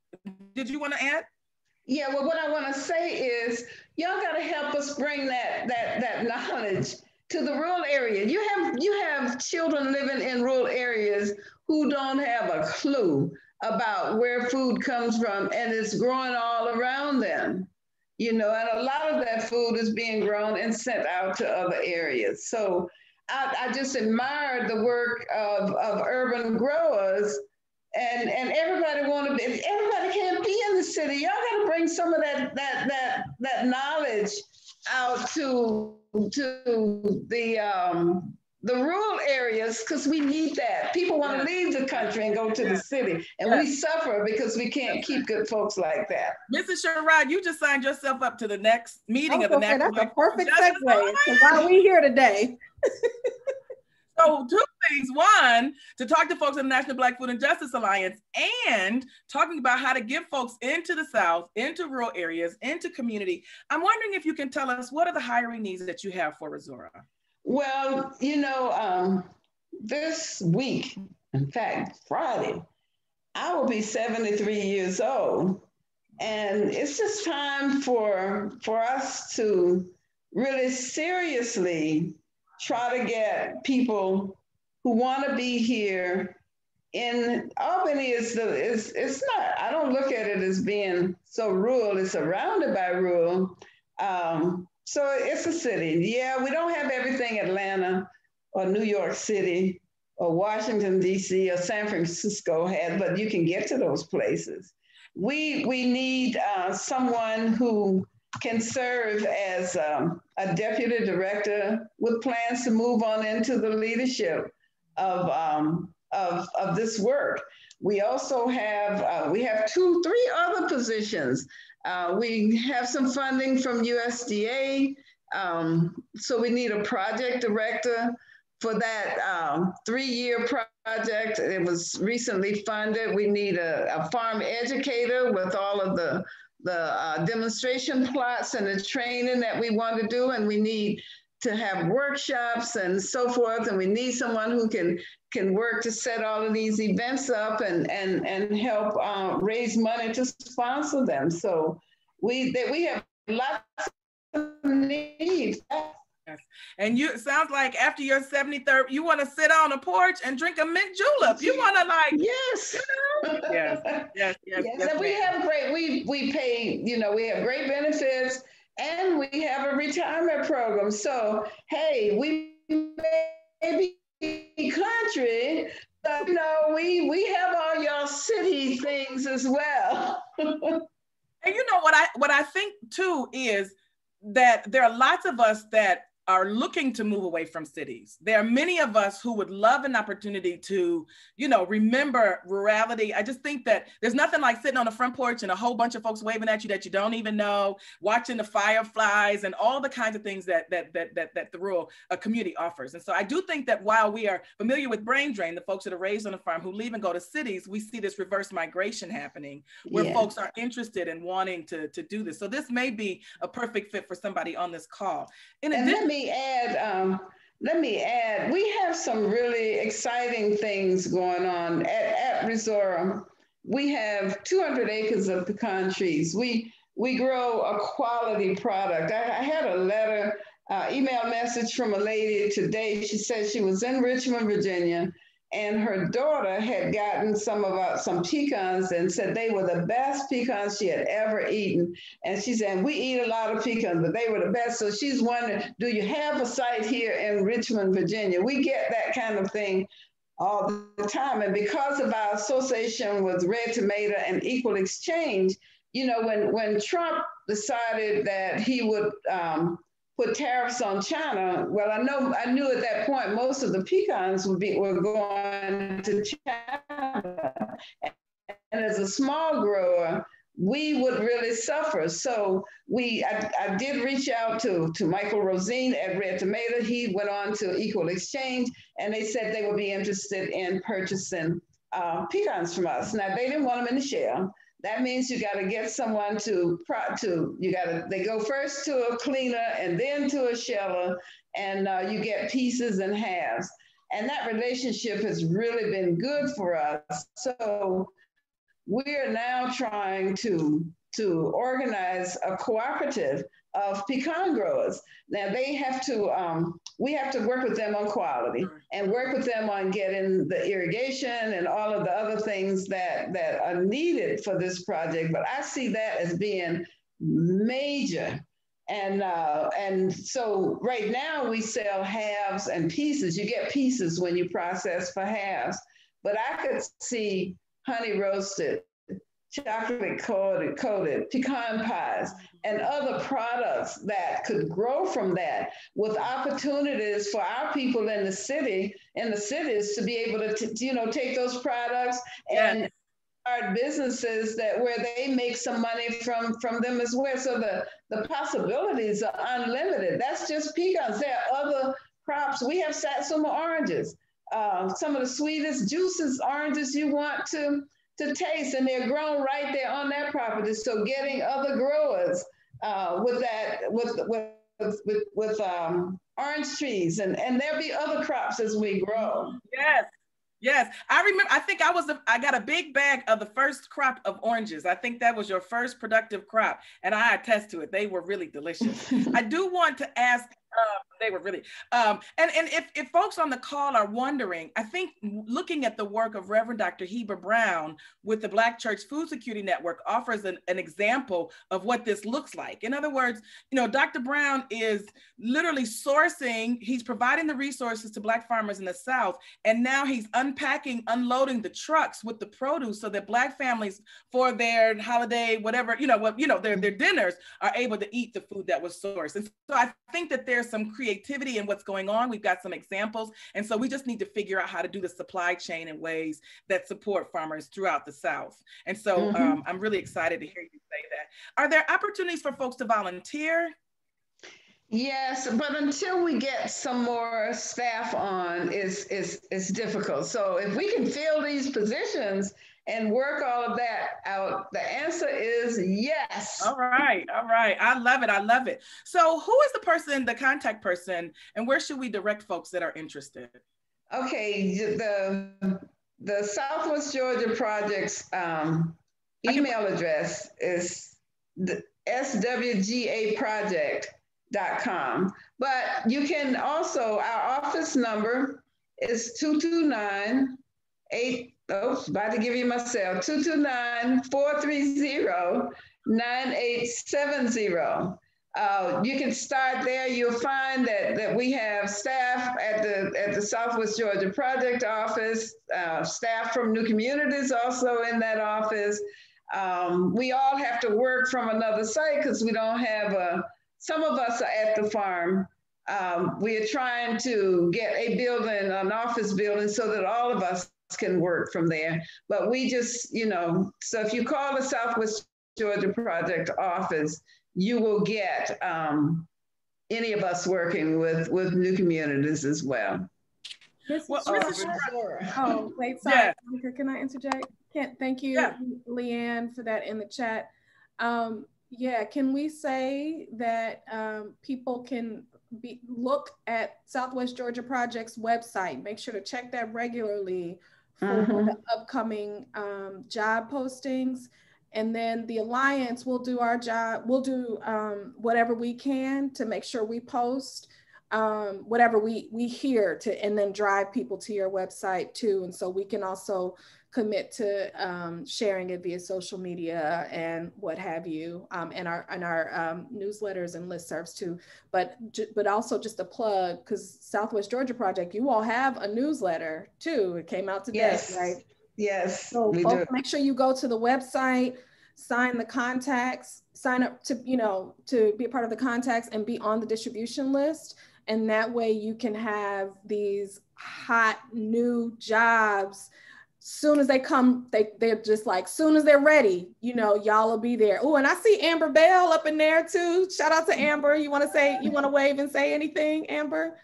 did you want to add? Yeah, well, what I want to say is y'all got to help us bring that that that knowledge to the rural area. You have you have children living in rural areas who don't have a clue about where food comes from, and it's growing all around them. You know, and a lot of that food is being grown and sent out to other areas. So I, I just admired the work of, of urban growers. And, and everybody want to be, everybody can't be in the city. Y'all got to bring some of that, that, that, that knowledge out to, to the, um, the rural areas, because we need that. People want to leave the country and go to the city, and we suffer because we can't keep good folks like that. Missus Sherrod, you just signed yourself up to the next meeting of the National National. That's a perfect segue to why we're here today. So two things. One, to talk to folks in the National Black Food and Justice Alliance, and talking about how to get folks into the South, into rural areas, into community. I'm wondering if you can tell us, what are the hiring needs that you have for Resora? Well, you know, um, this week, in fact, Friday, I will be seventy-three years old. And it's just time for, for us to really seriously try to get people who want to be here. In Albany is the is it's not, I don't look at it as being so rural, it's surrounded by rural. Um, so it's a city. Yeah, we don't have everything Atlanta or New York City or Washington, D C or San Francisco had, but you can get to those places. We, we need uh, someone who can serve as um, a deputy director with plans to move on into the leadership of, um, of, of this work. We also have, uh, we have two, three other positions. Uh, we have some funding from U S D A. Um, so we need a project director for that um, three-year project. It was recently funded. We need a, a farm educator with all of the the uh, demonstration plots and the training that we want to do, and we need to have workshops and so forth, and we need someone who can can work to set all of these events up and and and help uh, raise money to sponsor them. So we that we have lots of needs. Yes. And you, it sounds like after your seventy-third, you want to sit on a porch and drink a mint julep. You want to like, yes, you know? yes, yes, yes, yes. yes, And we have great. We we pay. You know, we have great benefits, and we have a retirement program. So hey, we may be country, but you know, we we have all your city things as well. And you know what I what I think too is that there are lots of us that are looking to move away from cities. There are many of us who would love an opportunity to, you know, remember rurality. I just think that there's nothing like sitting on the front porch and a whole bunch of folks waving at you that you don't even know, watching the fireflies and all the kinds of things that that that that, that the rural uh, community offers. And so I do think that while we are familiar with brain drain, the folks that are raised on a farm who leave and go to cities, we see this reverse migration happening where yeah. folks are interested in wanting to, to do this. So this may be a perfect fit for somebody on this call. In and addition, let me add, um, let me add, we have some really exciting things going on at, at Resora. We have two hundred acres of pecan trees. We, we grow a quality product. I, I had a letter, uh, email message from a lady today. She said she was in Richmond, Virginia, and her daughter had gotten some of our, some pecans and said they were the best pecans she had ever eaten. And she said, we eat a lot of pecans, but they were the best. So she's wondering, do you have a site here in Richmond, Virginia? We get that kind of thing all the time. And because of our association with Red Tomato and Equal Exchange, you know, when, when Trump decided that he would um, put tariffs on China, well, I know I knew at that point most of the pecans would be were going to China, and as a small grower, we would really suffer. So we, I, I did reach out to to Michael Rosine at Red Tomato. He went on to Equal Exchange, and they said they would be interested in purchasing uh, pecans from us. Now they didn't want them in the shell. That means you got to get someone to, to you got to, they go first to a cleaner and then to a sheller, and uh, you get pieces and halves. And that relationship has really been good for us. So we're now trying to, to organize a cooperative of pecan growers. Now they have to, um, we have to work with them on quality and work with them on getting the irrigation and all of the other things that, that are needed for this project. But I see that as being major. And, uh, and so right now we sell halves and pieces. You get pieces when you process for halves, but I could see honey roasted, chocolate coated, coated pecan pies, and other products that could grow from that, with opportunities for our people in the city, in the cities, to be able to, t- you know, take those products and yeah. start businesses that where they make some money from from them as well. So the the possibilities are unlimited. That's just pecans. There are other crops. We have Satsuma oranges, uh, some of the sweetest, juiciest oranges you want to. to taste, and they're grown right there on that property. So getting other growers uh, with that, with with with, with um, orange trees, and and there'll be other crops as we grow. Yes. Yes, I remember, I think I was, a, I got a big bag of the first crop of oranges. I think that was your first productive crop, and I attest to it. They were really delicious. I do want to ask, uh, they were really, um, and, and if, if folks on the call are wondering, I think looking at the work of Reverend Doctor Heber Brown with the Black Church Food Security Network offers an, an example of what this looks like. In other words, you know, Doctor Brown is literally sourcing, he's providing the resources to Black farmers in the South, and now he's unpacking, unloading the trucks with the produce so that Black families for their holiday, whatever, you know, what, you know, their, their dinners are able to eat the food that was sourced. And so I think that there's some creativity in what's going on. We've got some examples. And so we just need to figure out how to do the supply chain in ways that support farmers throughout the South. And so mm-hmm. um, I'm really excited to hear you say that. Are there opportunities for folks to volunteer? Yes, but until we get some more staff on, it's, it's, it's difficult. So if we can fill these positions and work all of that out? The answer is yes. All right, all right. I love it, I love it. So who is the person, the contact person, and where should we direct folks that are interested? Okay, the, the Southwest Georgia Project's um, email address is the S W G A project dot com. But you can also, our office number is two two nine, eight, oh, about to give you my cell, two two nine, four three zero, nine eight seven zero. Uh, you can start there. You'll find that, that we have staff at the, at the Southwest Georgia Project office, uh, staff from New Communities also in that office. Um, we all have to work from another site because we don't have a, some of us are at the farm. Um, we are trying to get a building, an office building, so that all of us can work from there. But we just, you know, so if you call the Southwest Georgia Project office, you will get um, any of us working with, with New Communities as well. Well, oh, wait, sorry. Yeah. Can I interject? Can't, thank you, yeah. Leanne, for that in the chat. Um, yeah, can we say that um, people can be, look at Southwest Georgia Project's website, make sure to check that regularly for mm-hmm. the upcoming um, job postings. And then the Alliance will do our job, we'll do um, whatever we can to make sure we post um, whatever we, we hear to, and then drive people to your website too. And so we can also commit to um, sharing it via social media and what have you, um, and our, and our um, newsletters and listservs too. But, but also just a plug, because Southwest Georgia Project, you all have a newsletter too. It came out today, yes. right? Yes, so we folks, do. Make sure you go to the website, sign the contacts, sign up to, you know, to be a part of the contacts and be on the distribution list. And that way you can have these hot new jobs. Soon as they come, they, they're just like, soon as they're ready, you know, y'all will be there. Oh, and I see Amber Bell up in there too. Shout out to Amber. You want to say, you want to wave and say anything, Amber?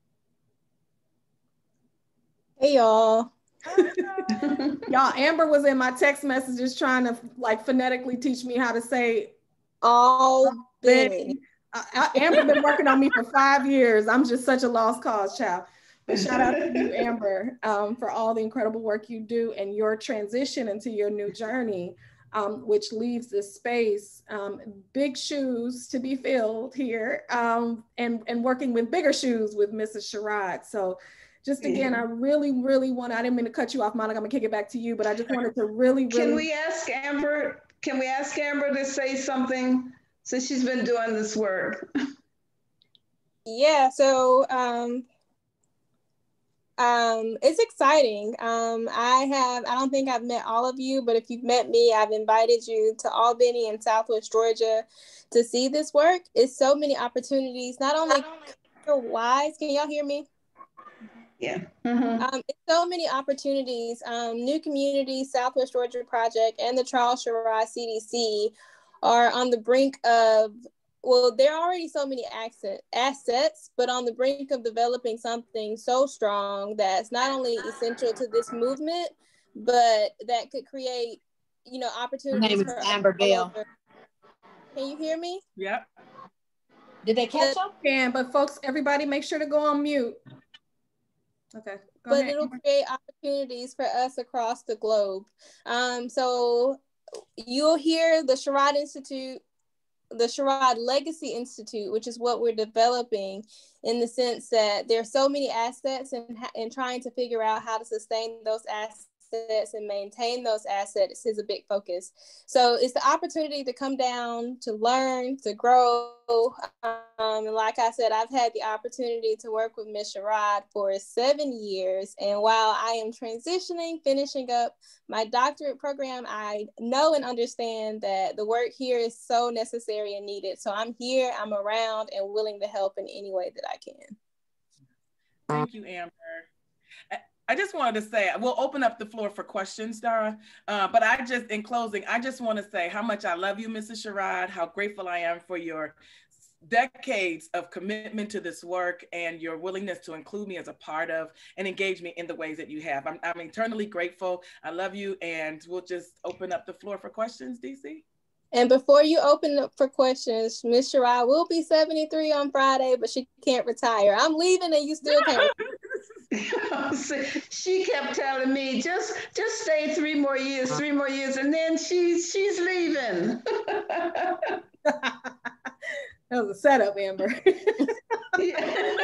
Hey, y'all. Y'all, Amber was in my text messages trying to like phonetically teach me how to say Albany. Uh, Amber been working on me for five years. I'm just such a lost cause, child. But shout out to you, Amber, um, for all the incredible work you do and your transition into your new journey, um, which leaves this space, um, big shoes to be filled here, um, and, and working with bigger shoes with Missus Sherrod. So just again, I really, really want to, I didn't mean to cut you off, Monica, I'm gonna kick it back to you, but I just wanted to really, really. Can we ask Amber, can we ask Amber to say something since she's been doing this work? Yeah, so um, um, it's exciting. Um, I have, I don't think I've met all of you, but if you've met me, I've invited you to Albany and Southwest Georgia to see this work. It's so many opportunities, not only career-wise, can y'all hear me? Yeah. Mm-hmm. Um, it's so many opportunities. Um, New Communities, Southwest Georgia Project, and the Charles Sherrod C D C are on the brink of, well, there are already so many asset, assets, but on the brink of developing something so strong that's not only essential to this movement, but that could create, you know, opportunities. Her name is Amber Bell. Can you hear me? Yep. Did they catch up? Yeah, but folks, everybody make sure to go on mute. Okay. Go but ahead. It'll create opportunities for us across the globe. Um, so you'll hear the Sherrod Institute, the Sherrod Legacy Institute, which is what we're developing, in the sense that there are so many assets, and, and trying to figure out how to sustain those assets and maintain those assets is a big focus. So it's the opportunity to come down, to learn, to grow. Um, and like I said, I've had the opportunity to work with Miz Sherrod for seven years. And while I am transitioning, finishing up my doctorate program, I know and understand that the work here is so necessary and needed. So I'm here, I'm around, and willing to help in any way that I can. Thank you, Amber. I just wanted to say, we'll open up the floor for questions, Dara. Uh, but I just, in closing, I just want to say how much I love you, Missus Sherrod, how grateful I am for your decades of commitment to this work and your willingness to include me as a part of and engage me in the ways that you have. I'm, I'm eternally grateful. I love you, and we'll just open up the floor for questions, D C. And before you open up for questions, Miz Sherrod will be seventy-three on Friday, but she can't retire. I'm leaving and you still can't. She kept telling me, just just stay three more years, three more years, and then she's she's leaving. That was a setup, Amber. Yeah,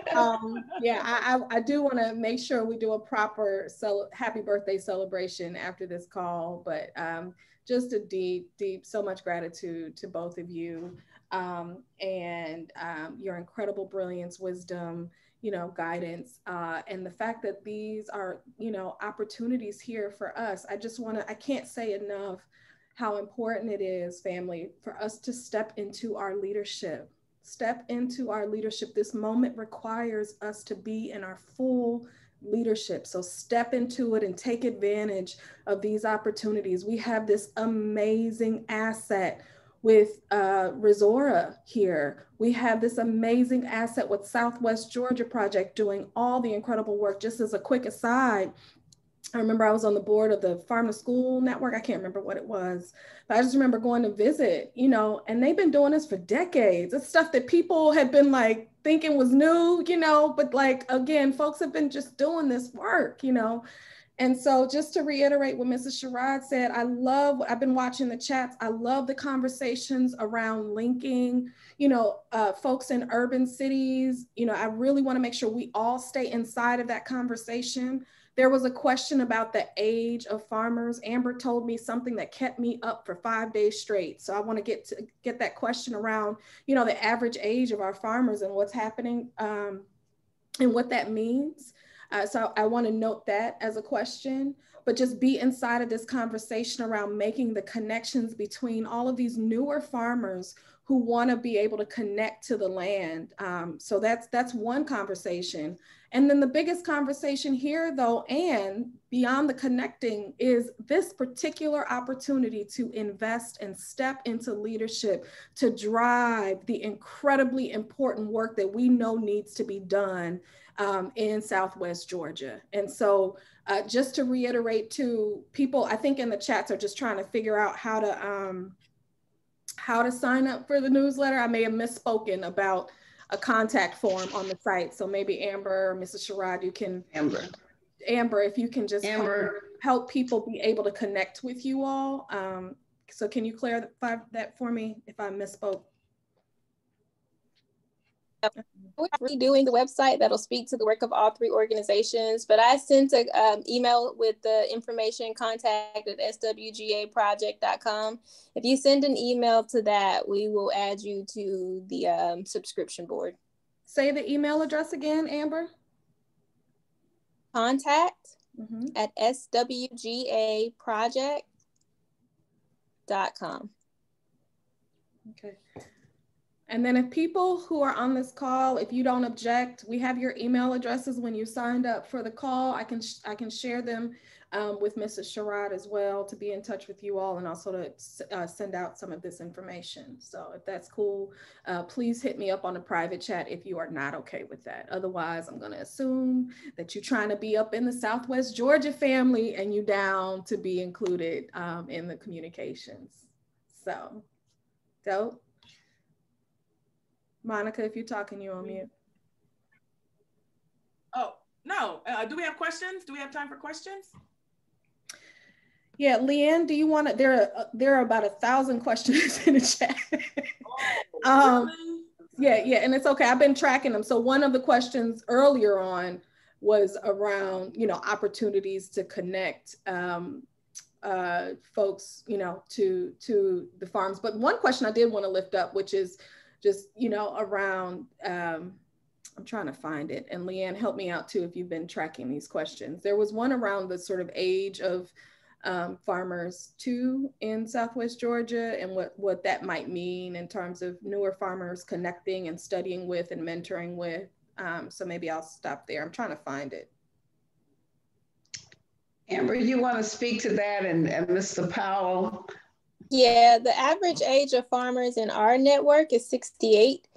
um, yeah I, I, I do want to make sure we do a proper cel- happy birthday celebration after this call, but um, just a deep, deep, so much gratitude to both of you um, and um, your incredible brilliance, wisdom, you know, guidance, uh, and the fact that these are, you know, opportunities here for us. I just want to, I can't say enough how important it is, family, for us to step into our leadership, step into our leadership. This moment requires us to be in our full leadership. So step into it and take advantage of these opportunities. We have this amazing asset with uh, Resora here. We have this amazing asset with Southwest Georgia Project doing all the incredible work. Just as a quick aside, I remember I was on the board of the Farm to School Network. I can't remember what it was, but I just remember going to visit, you know, and they've been doing this for decades. It's stuff that people had been like thinking was new, you know, but like, again, folks have been just doing this work, you know. And so just to reiterate what Missus Sherrod said, I love, I've been watching the chats. I love the conversations around linking, you know, uh, folks in urban cities. You know, I really want to make sure we all stay inside of that conversation. There was a question about the age of farmers. Amber told me something that kept me up for five days straight. So I want to get to get that question around, you know, the average age of our farmers and what's happening um, and what that means. Uh, so I want to note that as a question, but just be inside of this conversation around making the connections between all of these newer farmers who want to be able to connect to the land. Um, so that's that's one conversation. And then the biggest conversation here, though, and beyond the connecting, is this particular opportunity to invest and step into leadership to drive the incredibly important work that we know needs to be done um, in Southwest Georgia. And so uh, just to reiterate to people, I think in the chats are just trying to figure out how to, um, how to sign up for the newsletter. I may have misspoken about a contact form on the site. So maybe Amber or Missus Sherrod, you can, Amber, Amber, if you can just Amber. help, help people be able to connect with you all. Um, so can you clarify that for me if I misspoke? We're redoing the website that'll speak to the work of all three organizations, but I sent an um, email with the information, contact at s w g a project dot com. If you send an email to that, we will add you to the um, subscription board. Say the email address again, Amber. Contact mm-hmm. at s w g a project dot com. Okay. And then if people who are on this call, if you don't object, we have your email addresses when you signed up for the call. I can I can share them um, with Missus Sherrod as well to be in touch with you all and also to uh, send out some of this information. So if that's cool, uh, please hit me up on a private chat if you are not okay with that. Otherwise, I'm going to assume that you're trying to be up in the Southwest Georgia family and you down to be included um, in the communications. So, dope. Monica, if you're talking, you're on mute. Oh, no. Uh, do we have questions? Do we have time for questions? Yeah, Leanne, do you want to, there are, there are about a thousand questions in the chat. Oh, um, yeah, yeah, and it's okay. I've been tracking them. So one of the questions earlier on was around, you know, opportunities to connect um, uh, folks, you know, to, to the farms. But one question I did want to lift up, which is, just, you know, around, um, I'm trying to find it. And Leanne, help me out too if you've been tracking these questions. There was one around the sort of age of um, farmers too in Southwest Georgia and what, what that might mean in terms of newer farmers connecting and studying with and mentoring with. Um, so maybe I'll stop there. I'm trying to find it. Amber, you want to speak to that and, and Mister Powell? Yeah, the average age of farmers in our network is sixty-eight.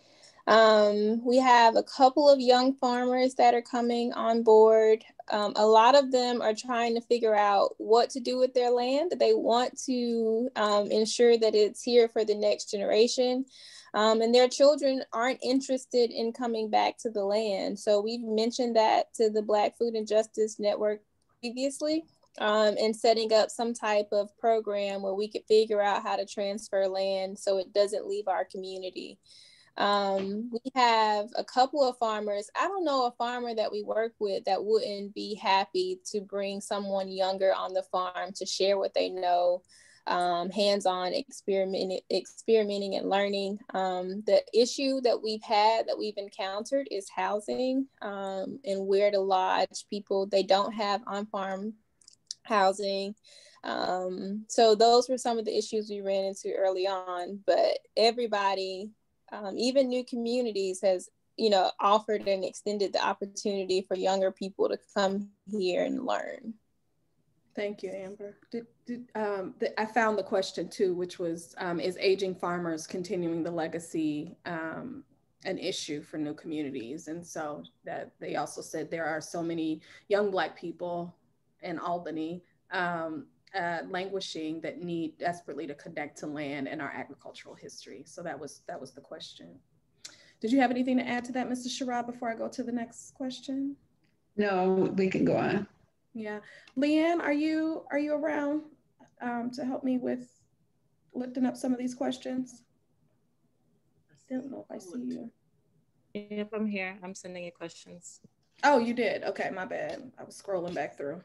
Um, we have a couple of young farmers that are coming on board. Um, a lot of them are trying to figure out what to do with their land. They want to um, ensure that it's here for the next generation. Um, and their children aren't interested in coming back to the land. So we've mentioned that to the Black Food and Justice Network previously, um, and setting up some type of program where we could figure out how to transfer land so it doesn't leave our community. Um, we have a couple of farmers. I don't know a farmer that we work with that wouldn't be happy to bring someone younger on the farm to share what they know, um, hands-on experiment, experimenting and learning. Um, the issue that we've had, that we've encountered is housing, um, and where to lodge people. They don't have on-farm housing. Um, so those were some of the issues we ran into early on, but everybody, Um, even new communities has, you know, offered and extended the opportunity for younger people to come here and learn. Thank you, Amber. Did, did, um, the, I found the question too, which was, um, is aging farmers continuing the legacy um, an issue for new communities? And so that they also said there are so many young Black people in Albany um, Uh, languishing that need desperately to connect to land and our agricultural history. So that was that was the question. Did you have anything to add to that, Mister Sherrod, before I go to the next question? No, we can go on. Yeah, Leanne, are you are you around um, to help me with lifting up some of these questions? I don't know if I see you. Yep, I'm here. I'm sending you questions. Oh, you did. Okay, my bad. I was scrolling back through.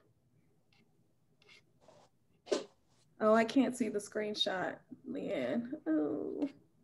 Oh, I can't see the screenshot, Leanne. Oh.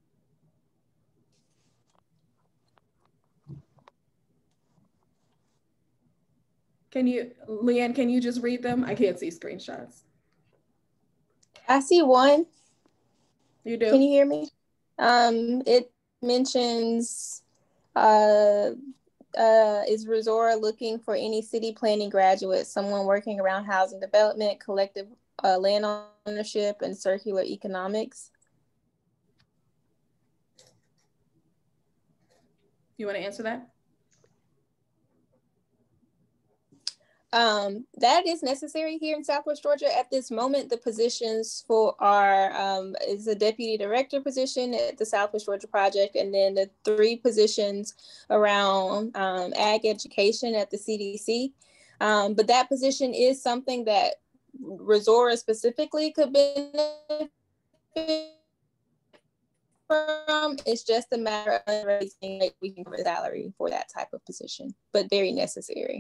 Can you, Leanne, can you just read them? I can't see screenshots. I see one. You do? Can you hear me? Um, it mentions, uh, uh, is Resora looking for any city planning graduates, someone working around housing development, collective uh, land ownership, and circular economics? You want to answer that? Um, that is necessary here in Southwest Georgia. At this moment, the positions for our um, is a deputy director position at the Southwest Georgia Project, and then the three positions around um, ag education at the C D C. Um, but that position is something that Resora specifically could benefit from. It's just a matter of raising like we can give a salary for that type of position, but very necessary.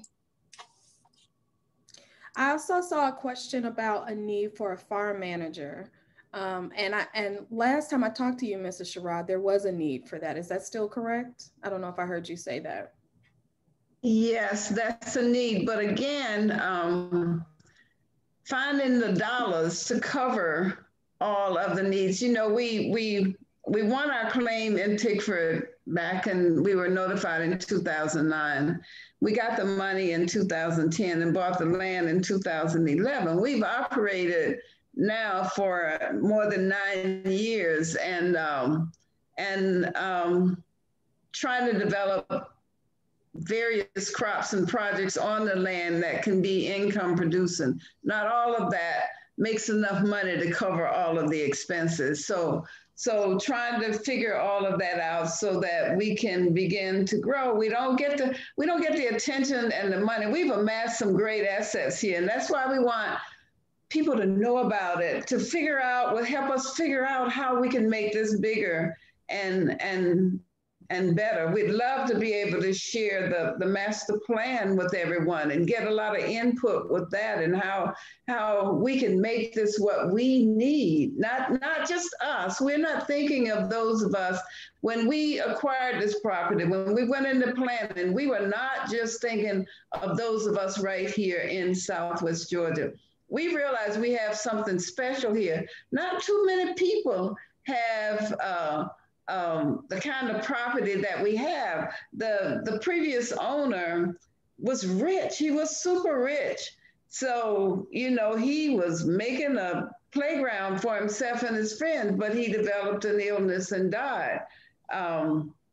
I also saw a question about a need for a farm manager. Um, and I and last time I talked to you, Mister Sherrod, there was a need for that. Is that still correct? I don't know if I heard you say that. Yes, that's a need. But again, um, finding the dollars to cover all of the needs. You know, we we we won our claim in Tickford back, and we were notified in two thousand nine. We got the money in two thousand ten and bought the land in two thousand eleven. We've operated now for more than nine years and um, and um, trying to develop various crops and projects on the land that can be income producing. Not all of that makes enough money to cover all of the expenses. So, so trying to figure all of that out so that we can begin to grow. We don't get the, we don't get the attention and the money. We've amassed some great assets here, and that's why we want people to know about it, to figure out, will help us figure out how we can make this bigger and, and, and better. We'd love to be able to share the, the master plan with everyone and get a lot of input with that, and how, how we can make this what we need, not, not just us. We're not thinking of those of us. When we acquired this property, when we went into planning, we were not just thinking of those of us right here in Southwest Georgia. We realized we have something special here. Not too many people have uh, um, the kind of property that we have. The, the previous owner was rich. He was super rich. So, you know, he was making a playground for himself and his friends, but he developed an illness and died. Um,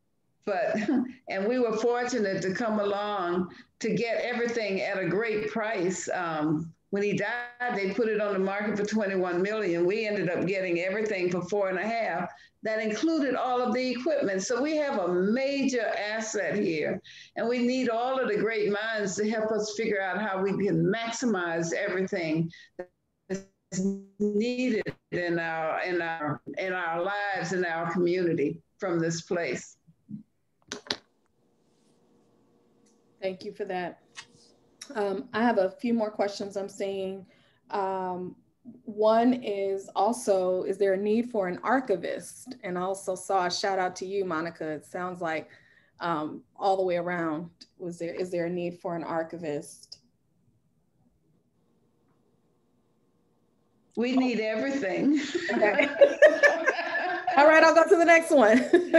but, and we were fortunate to come along to get everything at a great price. Um, when he died, they put it on the market for twenty-one million. We ended up getting everything for four and a half. That included all of the equipment. So we have a major asset here, and we need all of the great minds to help us figure out how we can maximize everything that's needed in our in our in our lives, in our community from this place. Thank you for that. Um, I have a few more questions I'm seeing. Um, one is also, is there a need for an archivist? And I also saw a shout out to you, Monica. It sounds like um, all the way around, was there, is there a need for an archivist? We need everything. Okay. All right, I'll go to the next one.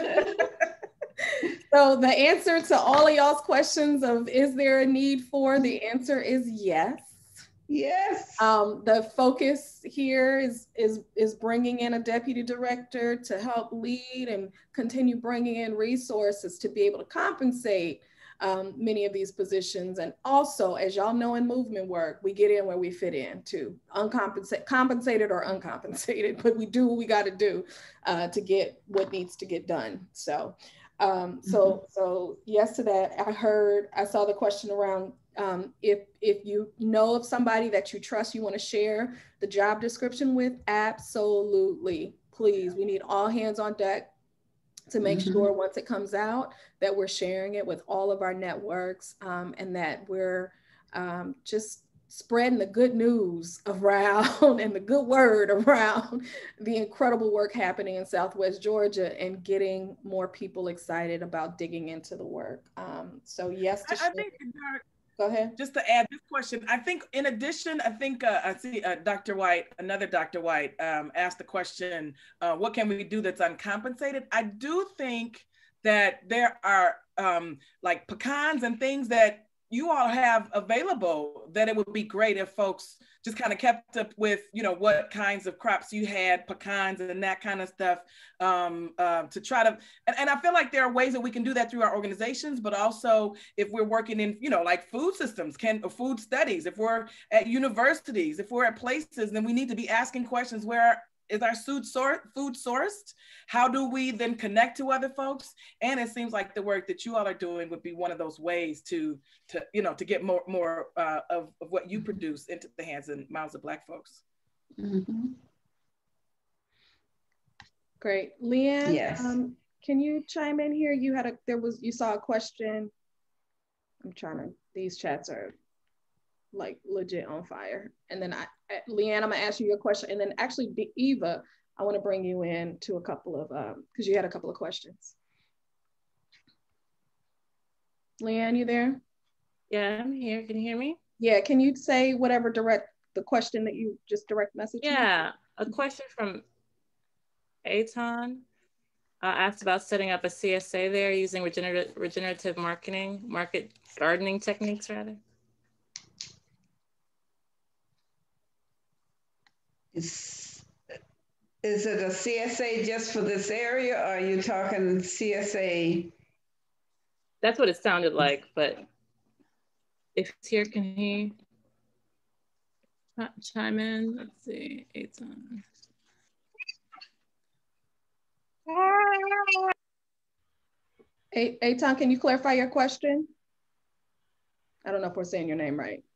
So the answer to all of y'all's questions of is there a need for, the answer is yes. Yes. Um, the focus here is, is, is bringing in a deputy director to help lead and continue bringing in resources to be able to compensate um, many of these positions. And also, as y'all know in movement work, we get in where we fit in too, uncompensated, compensated or uncompensated, but we do what we got to do uh, to get what needs to get done. So. Um, so, mm-hmm. so yes to that. I heard, I saw the question around um, if, if you know of somebody that you trust, you want to share the job description with, absolutely. Please, we need all hands on deck to make mm-hmm. sure once it comes out that we're sharing it with all of our networks um, and that we're um, just spreading the good news around and the good word around the incredible work happening in Southwest Georgia and getting more people excited about digging into the work. Um, so yes, to I, I think, go ahead. Just to add this question, I think in addition, I think uh, I see uh, Doctor White, another Doctor White um, asked the question, uh, what can we do that's uncompensated? I do think that there are um, like pecans and things that you all have available that it would be great if folks just kind of kept up with, you know, what kinds of crops you had, pecans and that kind of stuff um, uh, to try to, and, and I feel like there are ways that we can do that through our organizations, but also if we're working in, you know, like food systems, can food studies, if we're at universities, if we're at places, then we need to be asking questions, where is our food, sor food sourced? How do we then connect to other folks? And it seems like the work that you all are doing would be one of those ways to, to you know, to get more, more uh, of, of what you produce into the hands and mouths of Black folks. Mm-hmm. Great, Leanne. Yes. Um, can you chime in here? You had a, there was, you saw a question. I'm trying to, these chats are like legit on fire. And then I, Leanne, I'm gonna ask you your question. And then actually Eva, I wanna bring you in to a couple of, um, cause you had a couple of questions. Leanne, you there? Yeah, I'm here, can you hear me? Yeah, can you say whatever direct, the question that you just direct message? Yeah, me? A question from Aton. Uh, asked about setting up a C S A there using regenerative, regenerative marketing, market gardening techniques rather. Is, is it a C S A just for this area, or are you talking C S A? That's what it sounded like, but if it's here, can he chime in? Let's see, it's on. Aton, can you clarify your question? I don't know if we're saying your name right.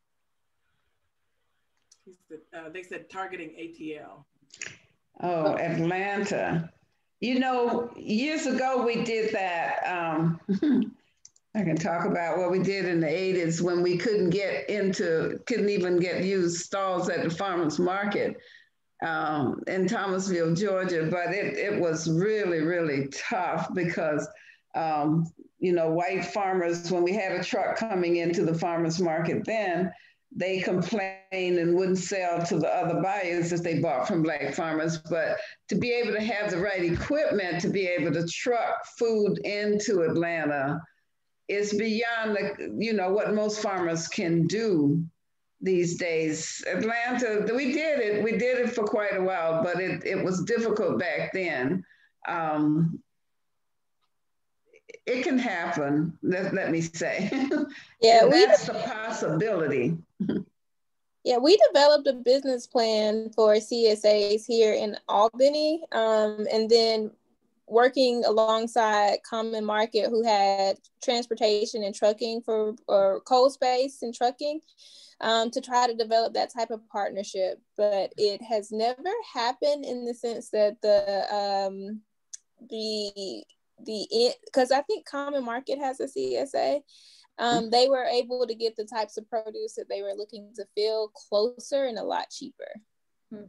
Uh, they said targeting A T L. Oh, Atlanta. You know, years ago we did that. Um, I can talk about what we did in the eighties when we couldn't get into, couldn't even get used stalls at the farmers market um, in Thomasville, Georgia. But it, it was really, really tough because, um, you know, white farmers, when we had a truck coming into the farmers market then, they complained and wouldn't sell to the other buyers that they bought from Black farmers. But to be able to have the right equipment to be able to truck food into Atlanta is beyond the, you know, what most farmers can do these days. Atlanta, we did it, we did it for quite a while, but it, it was difficult back then. Um, it can happen, let, let me say. Yeah, and we that's a possibility. Yeah, we developed a business plan for C S As here in Albany, um, and then working alongside Common Market, who had transportation and trucking for or cold space and trucking, um, to try to develop that type of partnership. But it has never happened in the sense that the um, the the because I think Common Market has a C S A. Um, they were able to get the types of produce that they were looking to fill closer and a lot cheaper. Hmm.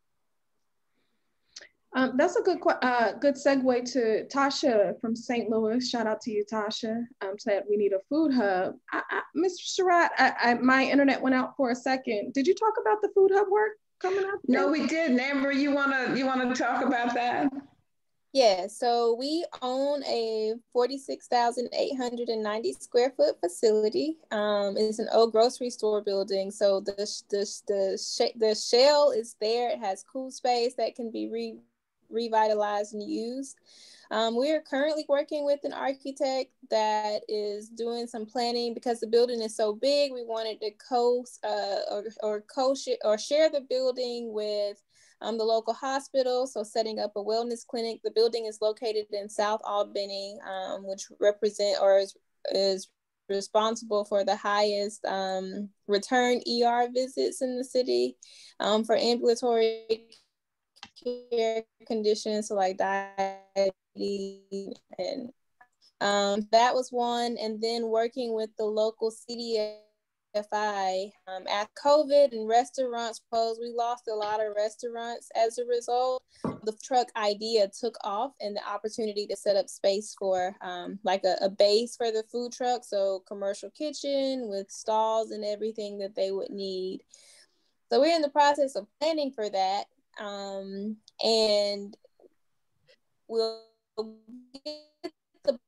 Um, that's a good uh, good segue to Tasha from Saint Louis. Shout out to you, Tasha. Um, said we need a food hub. I, I, Mister Sherrod, I, I, my internet went out for a second. Did you talk about the food hub work coming up? No, we did. Amber, you wanna you wanna talk about that? Yeah, so we own a forty-six thousand eight hundred ninety square foot facility. Um, it's an old grocery store building. So the, the, the, the shell is there. It has cool space that can be re, revitalized and used. Um, we are currently working with an architect that is doing some planning because the building is so big. We wanted to co uh, or, or co or share the building with Um, the local hospital, so setting up a wellness clinic. The building is located in South Albany, um, which represent or is, is responsible for the highest um, return E R visits in the city um, for ambulatory care conditions, so like diabetes, and um, that was one. And then working with the local C D F I, um, at COVID and restaurants closed, we lost a lot of restaurants as a result. The truck idea took off, and the opportunity to set up space for um, like a, a base for the food truck, so commercial kitchen with stalls and everything that they would need. So we're in the process of planning for that, um, and we'll get the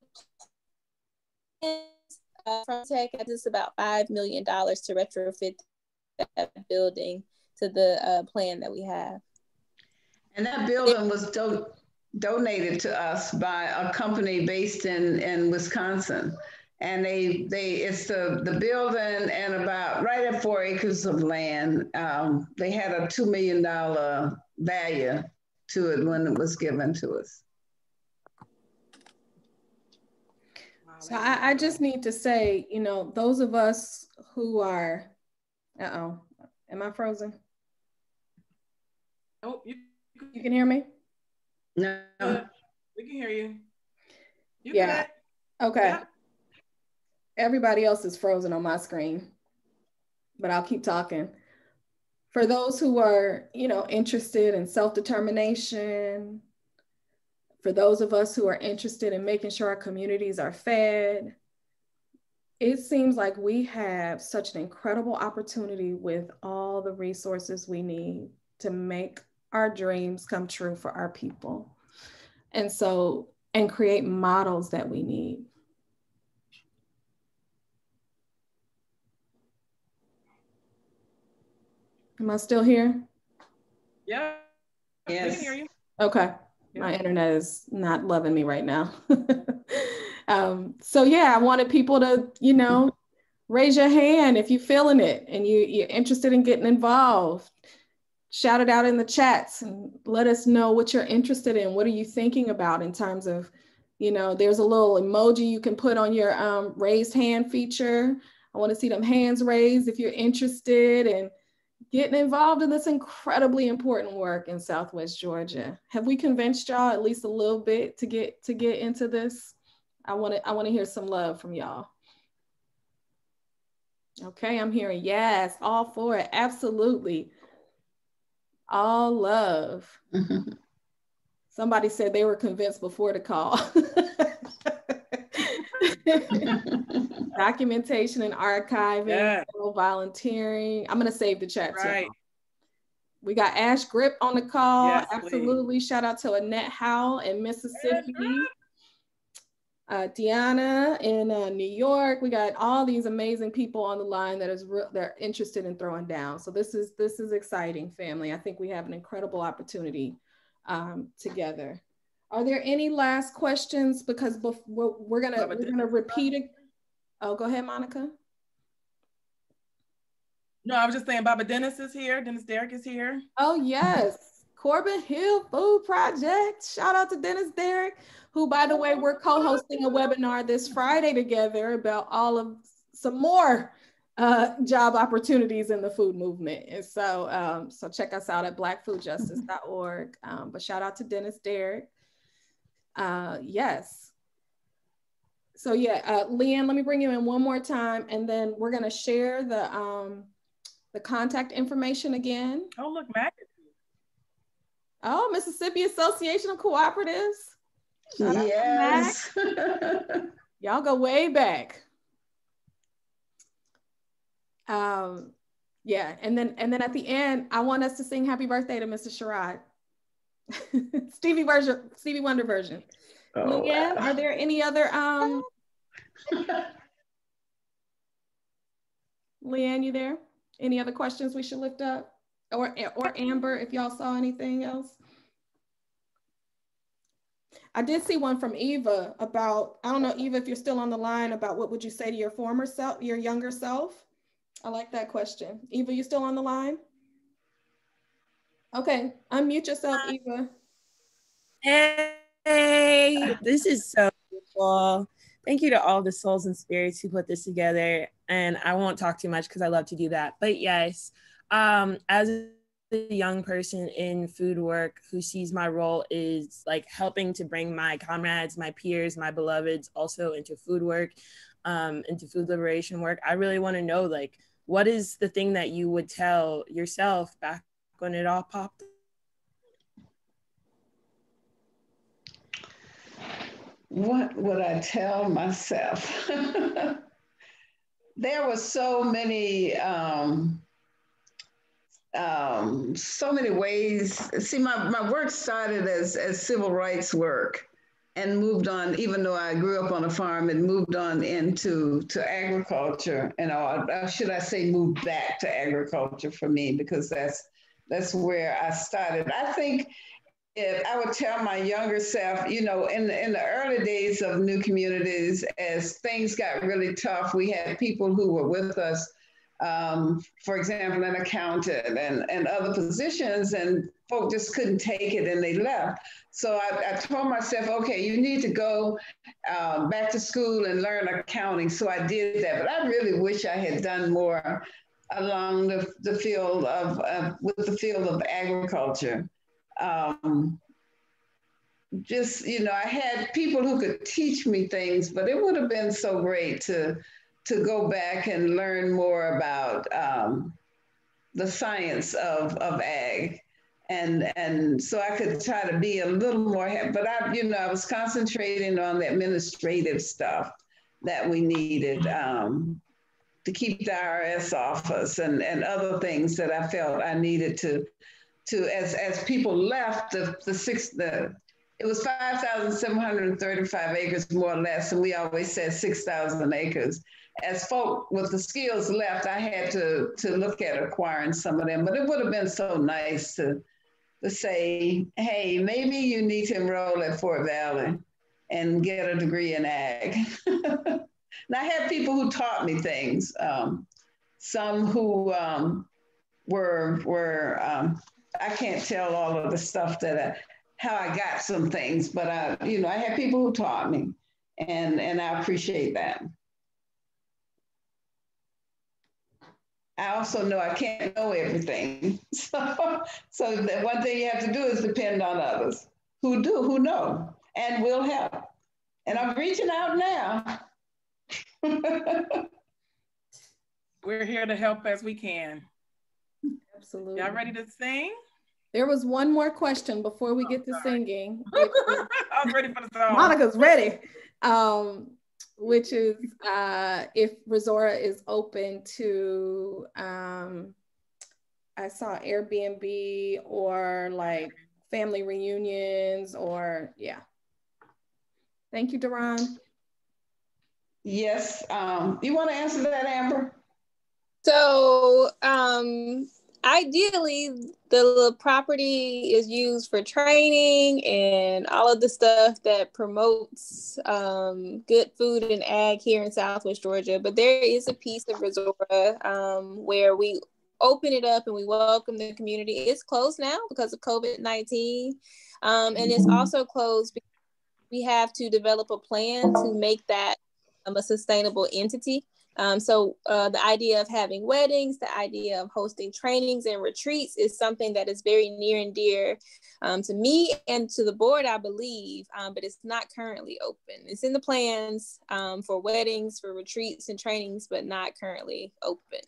Uh, from tech, it's about five million dollars to retrofit that building to the uh, plan that we have. And that building was do donated to us by a company based in, in Wisconsin. And they, they it's the, the building and about right at four acres of land. Um, they had a two million dollars value to it when it was given to us. So I, I just need to say, you know, those of us who are, uh-oh, am I frozen? Oh, you, you can hear me? No. We can hear you. You yeah. Good. Okay. Yeah. Everybody else is frozen on my screen, but I'll keep talking. For those who are, you know, interested in self-determination, for those of us who are interested in making sure our communities are fed, it seems like we have such an incredible opportunity with all the resources we need to make our dreams come true for our people. And so, and create models that we need. Am I still here? Yeah. Yes. We can hear you. Okay. Yeah. My internet is not loving me right now. um, so yeah, I wanted people to, you know, raise your hand if you're feeling it and you, you're interested in getting involved. Shout it out in the chats and let us know what you're interested in. What are you thinking about in terms of, you know, there's a little emoji you can put on your um, raised hand feature. I want to see them hands raised if you're interested in getting involved in this incredibly important work in Southwest Georgia. Have we convinced y'all at least a little bit to get to get into this? I want to I want to hear some love from y'all. Okay, I'm hearing yes, all for it. Absolutely. All love. Mm-hmm. Somebody said they were convinced before the call. Documentation and archiving, yeah. Volunteering. I'm going to save the chat. Right. Too. We got Ash Grip on the call. Yes, absolutely. Please. Shout out to Annette Howell in Mississippi. Uh, Deanna in uh, New York. We got all these amazing people on the line that is they're interested in throwing down. So this is this is exciting, family. I think we have an incredible opportunity um, together. Are there any last questions? Because before, we're, we're gonna we're gonna repeat it. Oh, go ahead, Monica. No, I was just saying Baba Dennis is here. Dennis Derrick is here. Oh, yes. Corbin Hill Food Project. Shout out to Dennis Derrick, who, by the way, we're co-hosting a webinar this Friday together about all of some more uh, job opportunities in the food movement. And so, um, so check us out at black food justice dot org. Um, but shout out to Dennis Derrick. Uh, yes. So yeah, uh, Leanne, let me bring you in one more time, and then we're gonna share the um, the contact information again. Oh, look, Mac. Oh, Mississippi Association of Cooperatives. Shout yes. Y'all go way back. Um, yeah, and then and then at the end, I want us to sing happy birthday to Mister Sherrod. Stevie version, Stevie Wonder version. Oh, Leanne, wow. Are there any other um Leanne, you there? Any other questions we should lift up? Or, or Amber, if y'all saw anything else. I did see one from Eva about, I don't know, Eva, if you're still on the line, about what would you say to your former self, your younger self? I like that question. Eva, you still on the line? Okay, unmute yourself, Eva. Hey, this is so beautiful. Thank you to all the souls and spirits who put this together. And I won't talk too much because I love to do that. But yes, um, as a young person in food work who sees my role is like helping to bring my comrades, my peers, my beloveds also into food work, um, into food liberation work, I really want to know, like, what is the thing that you would tell yourself back when it all popped? What would I tell myself? There were so many, um, um, so many ways. See, my, my work started as, as civil rights work and moved on, even though I grew up on a farm, and moved on into to agriculture. You know, or should I say moved back to agriculture for me, because that's, that's where I started. I think if I would tell my younger self, you know, in the, in the early days of New Communities, as things got really tough, we had people who were with us, um, for example, an accountant and, and other positions, and folk just couldn't take it and they left. So I, I told myself, okay, you need to go um, back to school and learn accounting. So I did that, but I really wish I had done more along the, the field of, uh, with the field of agriculture. Um, just, you know, I had people who could teach me things, but it would have been so great to, to go back and learn more about um, the science of, of ag. And, and so I could try to be a little more, but I, you know, I was concentrating on the administrative stuff that we needed um, to keep the I R S off us, and, and other things that I felt I needed to to as as people left the the six the it was five thousand seven hundred thirty-five acres more or less, and we always said six thousand acres. As folk with the skills left, I had to to look at acquiring some of them, but it would have been so nice to to say, hey, maybe you need to enroll at Fort Valley and get a degree in ag. And I had people who taught me things, um, some who um, were were um, I can't tell all of the stuff that I, how I got some things, but I, you know, I had people who taught me, and and I appreciate that. I also know I can't know everything, so so the one thing you have to do is depend on others who do, who know, and will help. And I'm reaching out now. We're here to help as we can. Absolutely. Y'all ready to sing? There was one more question before we get to oh, singing. I was ready for the song. Monica's ready. Um, which is uh, if Resora is open to, um, I saw Airbnb or like family reunions or, yeah. Thank you, Daron. Yes, um, you want to answer that, Amber? So um, ideally, the property is used for training and all of the stuff that promotes um, good food and ag here in Southwest Georgia. But there is a piece of Resora um, where we open it up and we welcome the community. It's closed now because of COVID nineteen. Um, and it's also closed because we have to develop a plan to make that um, a sustainable entity. Um, so uh, the idea of having weddings, the idea of hosting trainings and retreats is something that is very near and dear um, to me and to the board, I believe, um, but it's not currently open. It's in the plans um, for weddings, for retreats and trainings, but not currently open.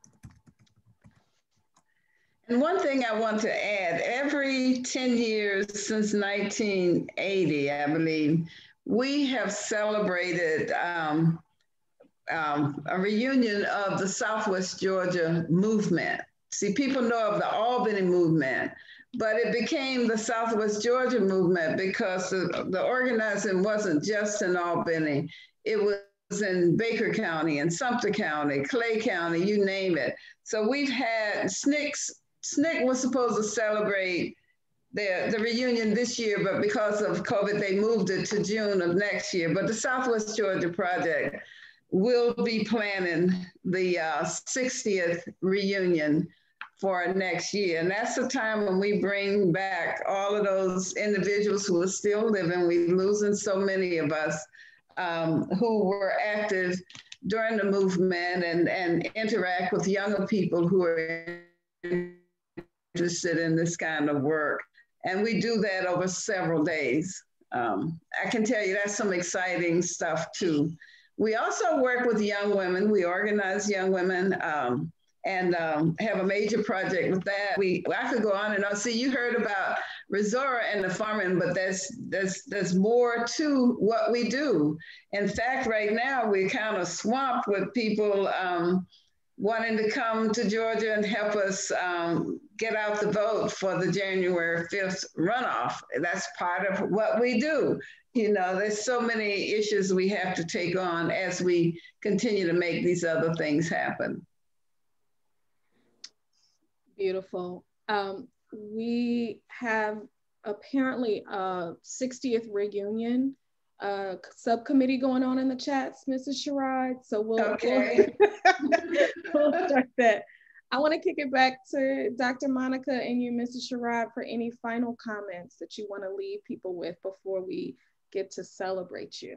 And one thing I want to add, every ten years since nineteen eighty, I believe, we have celebrated um, Um, a reunion of the Southwest Georgia movement. See, people know of the Albany movement, but it became the Southwest Georgia movement because the, the organizing wasn't just in Albany. It was in Baker County and Sumter County, Clay County, you name it. So we've had, S N C C, S N C C was supposed to celebrate the, the reunion this year, but because of COVID, they moved it to June of next year. But the Southwest Georgia Project will be planning the uh, sixtieth reunion for next year. And that's the time when we bring back all of those individuals who are still living. We're losing so many of us um, who were active during the movement and, and interact with younger people who are interested in this kind of work. And we do that over several days. Um, I can tell you that's some exciting stuff too. We also work with young women. We organize young women um, and um, have a major project with that. We, I could go on and on. See, you heard about Resora and the farming, but there's, there's, there's more to what we do. In fact, right now, we're kind of swamped with people um, wanting to come to Georgia and help us um, get out the vote for the January fifth runoff. That's part of what we do. You know, there's so many issues we have to take on as we continue to make these other things happen. Beautiful. Um, we have apparently a sixtieth reunion uh, subcommittee going on in the chats, Missus Sherrod. So we'll, okay. we'll, we'll start that. I want to kick it back to Doctor Monica and you, Missus Sherrod, for any final comments that you want to leave people with before we get to celebrate you.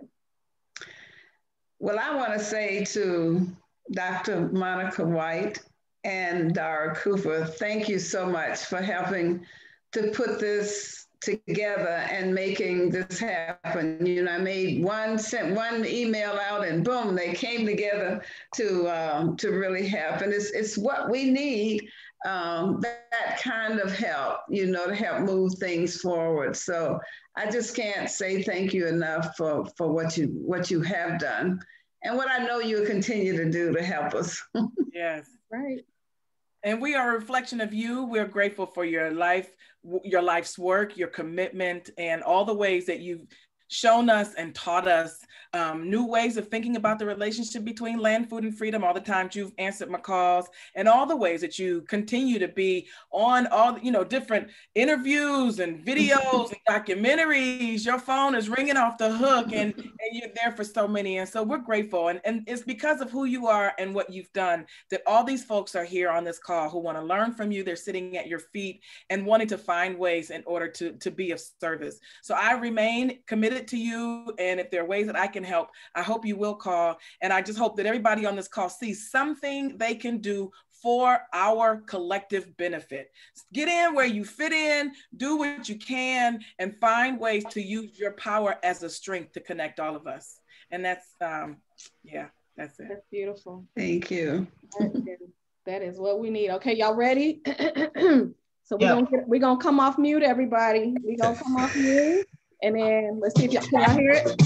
Well, I want to say to Doctor Monica White and Dara Cooper, thank you so much for helping to put this together and making this happen. You know, I made one, sent one email out and boom, they came together to um, to really help. And it's, it's what we need, um, that, that kind of help, you know, to help move things forward. So I just can't say thank you enough for, for what you what you have done and what I know you'll continue to do to help us. Yes. Right. And we are a reflection of you. We're grateful for your life, your life's work, your commitment, and all the ways that you've shown us and taught us um, new ways of thinking about the relationship between land, food, and freedom, all the times you've answered my calls, and all the ways that you continue to be on all, you know, different interviews and videos and documentaries. Your phone is ringing off the hook and, and you're there for so many. And so we're grateful. And, and it's because of who you are and what you've done that all these folks are here on this call who want to learn from you. They're sitting at your feet and wanting to find ways in order to, to be of service. So I remain committed to you, and if there are ways that I can help, I hope you will call. And I just hope that everybody on this call sees something they can do for our collective benefit. Get in where you fit in, do what you can, and find ways to use your power as a strength to connect all of us. And that's, um, yeah, that's it. That's beautiful. Thank you. That is what we need. Okay, y'all ready? So we're yep. gonna we're gonna come off mute, everybody. We're gonna come off mute. And then let's see if y'all can y'all hear it.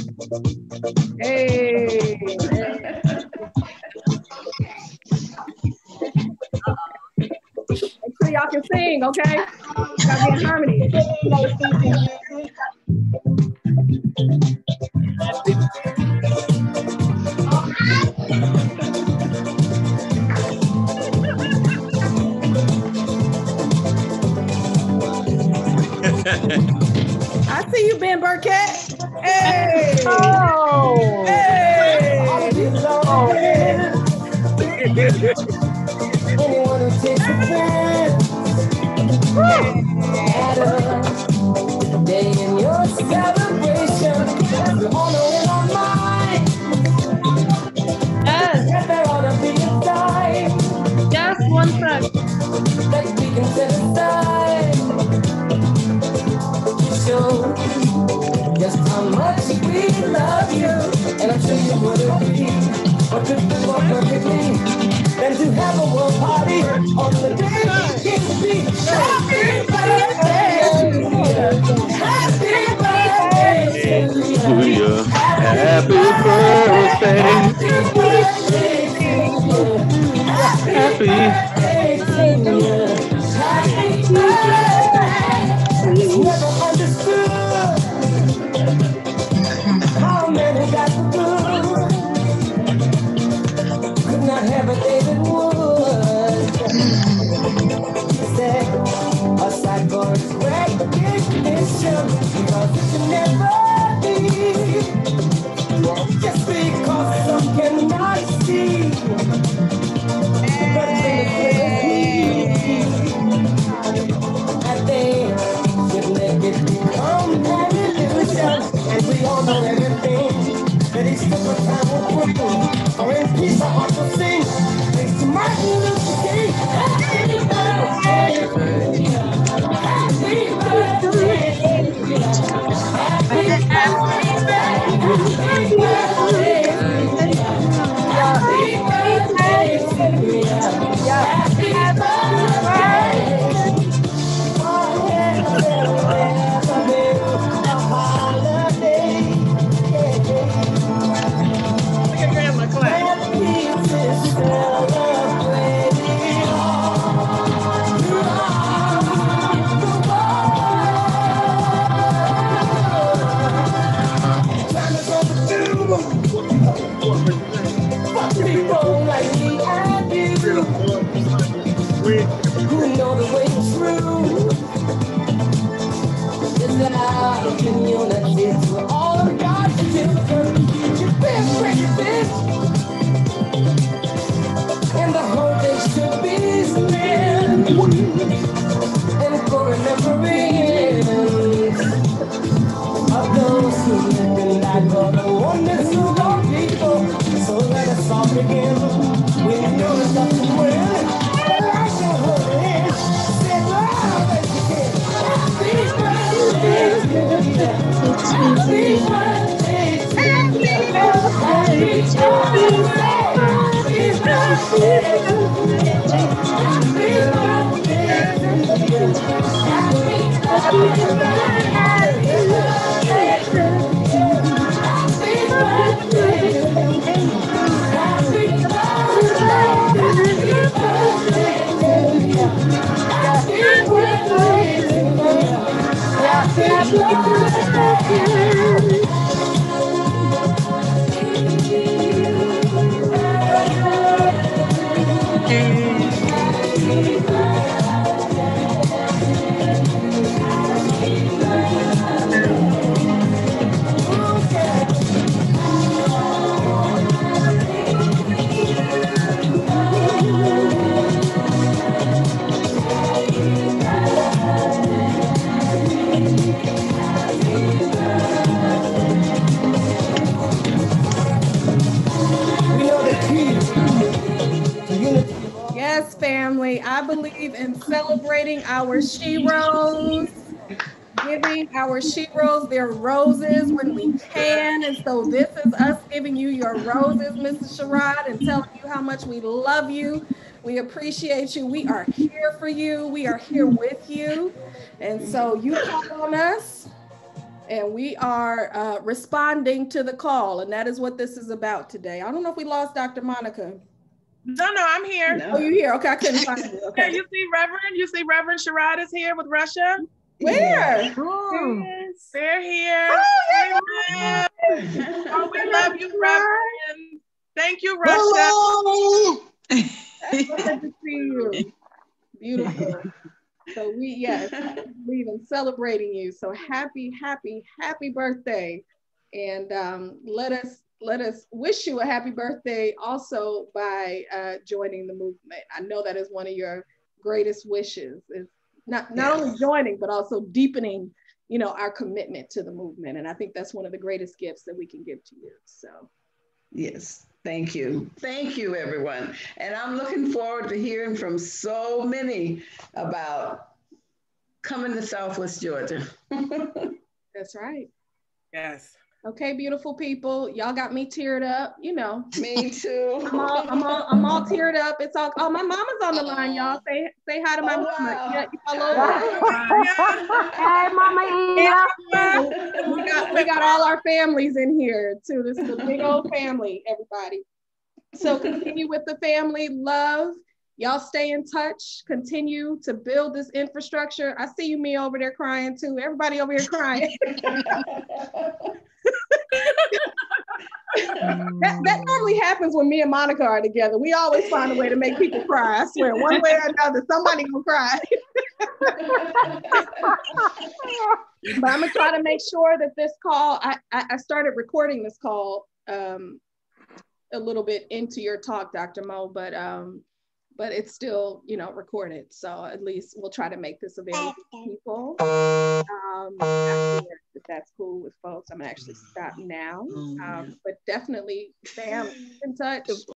Hey. Make sure y'all can sing, okay? Y'all be in harmony. see you, Ben Burkett. Hey. Oh. Hey. Oh. Anyone who takes a chance at a day in your celebration, we all know in our mind that there ought to be a time. Just one time that we can set aside to show just how much we love you. And I'm sure you would agree, what could be more perfectly than to have a world party on the day it be. Happy birthday to you. Happy birthday to you. Happy birthday. Happy birthday to you. Happy birthday to you. Happy birthday. Never understood how many got the good. Could not have a David Wood. He said, aside for its recognition, because it can never be. Just because some cannot see. That they should make it become an illusion. And we all know everything that each different time will bring. Or in peace, our hearts will sing. Thanks to Martin Luther King. Happy birthday to you. Happy birthday to you. Happy birthday. Happy birthday to you. Happy birthday to you. Happy birthday. Oh, yeah, yeah, yeah, a holiday. Look at Grandma clap. People like me and you, who know the way through. It's our community to all of God's children. You big pretty bitch, and the whole day should be spent and for remembering of those who lived and died for the oneness of our people. So let us all begin. We know there's nothing to win. Like the hood is, say loud as you can. Happy birthday to you. Happy birthday to you. Happy birthday. Happy birthday to you. Happy birthday to you. Happy birthday. Happy birthday to you. Happy birthday to you. Happy birthday. Happy birthday to you. Happy birthday. Yes, family. I believe in celebrating our sheroes, giving our sheroes their roses when we can. And so this is us giving you your roses, Missus Sherrod, and telling you how much we love you. We appreciate you. We are here for you. We are here with you. And so you call on us, and we are uh, responding to the call. And that is what this is about today. I don't know if we lost Doctor Monica. No, no, I'm here. No. Oh, you're here. Okay, I couldn't find you. Okay. Yeah, you see Reverend? You see Reverend Sherrod is here with Russia? Where? Yeah. Oh. They're here. Oh, yeah. Oh, we love you, Reverend. Thank you, Russia. Hello. Good to see you. Beautiful. So we, yes, believe in celebrating you. So happy, happy, happy birthday. And um, let us let us wish you a happy birthday also by uh, joining the movement. I know that is one of your greatest wishes, is not, not Yes. only joining, but also deepening, you know, our commitment to the movement. And I think that's one of the greatest gifts that we can give to you. So. Yes, thank you. Thank you, everyone. And I'm looking forward to hearing from so many about coming to Southwest Georgia. That's right. Yes. Okay, beautiful people. Y'all got me teared up, you know. Me too. I'm all, I'm all, I'm all teared up. It's all, oh, my mama's on the line, y'all. Say, say hi to my Oh, mama. wow. Yeah, y'all over. Hey, Mama Eda. We got, we got all our families in here too. This is a big old family, everybody. So continue with the family love. Y'all stay in touch. Continue to build this infrastructure. I see you, me over there crying too. Everybody over here crying. that, that normally happens when me and Monica are together. We always find a way to make people cry. I swear, one way or another, somebody gonna cry. But I'm gonna try to make sure that this call, I, I, I started recording this call um, a little bit into your talk, Doctor Mo, but um, but it's still, you know, recorded. So at least we'll try to make this available to people. Um, afterwards, if that's cool with folks, I'm gonna actually stop now. Um, but definitely, Sam, in touch.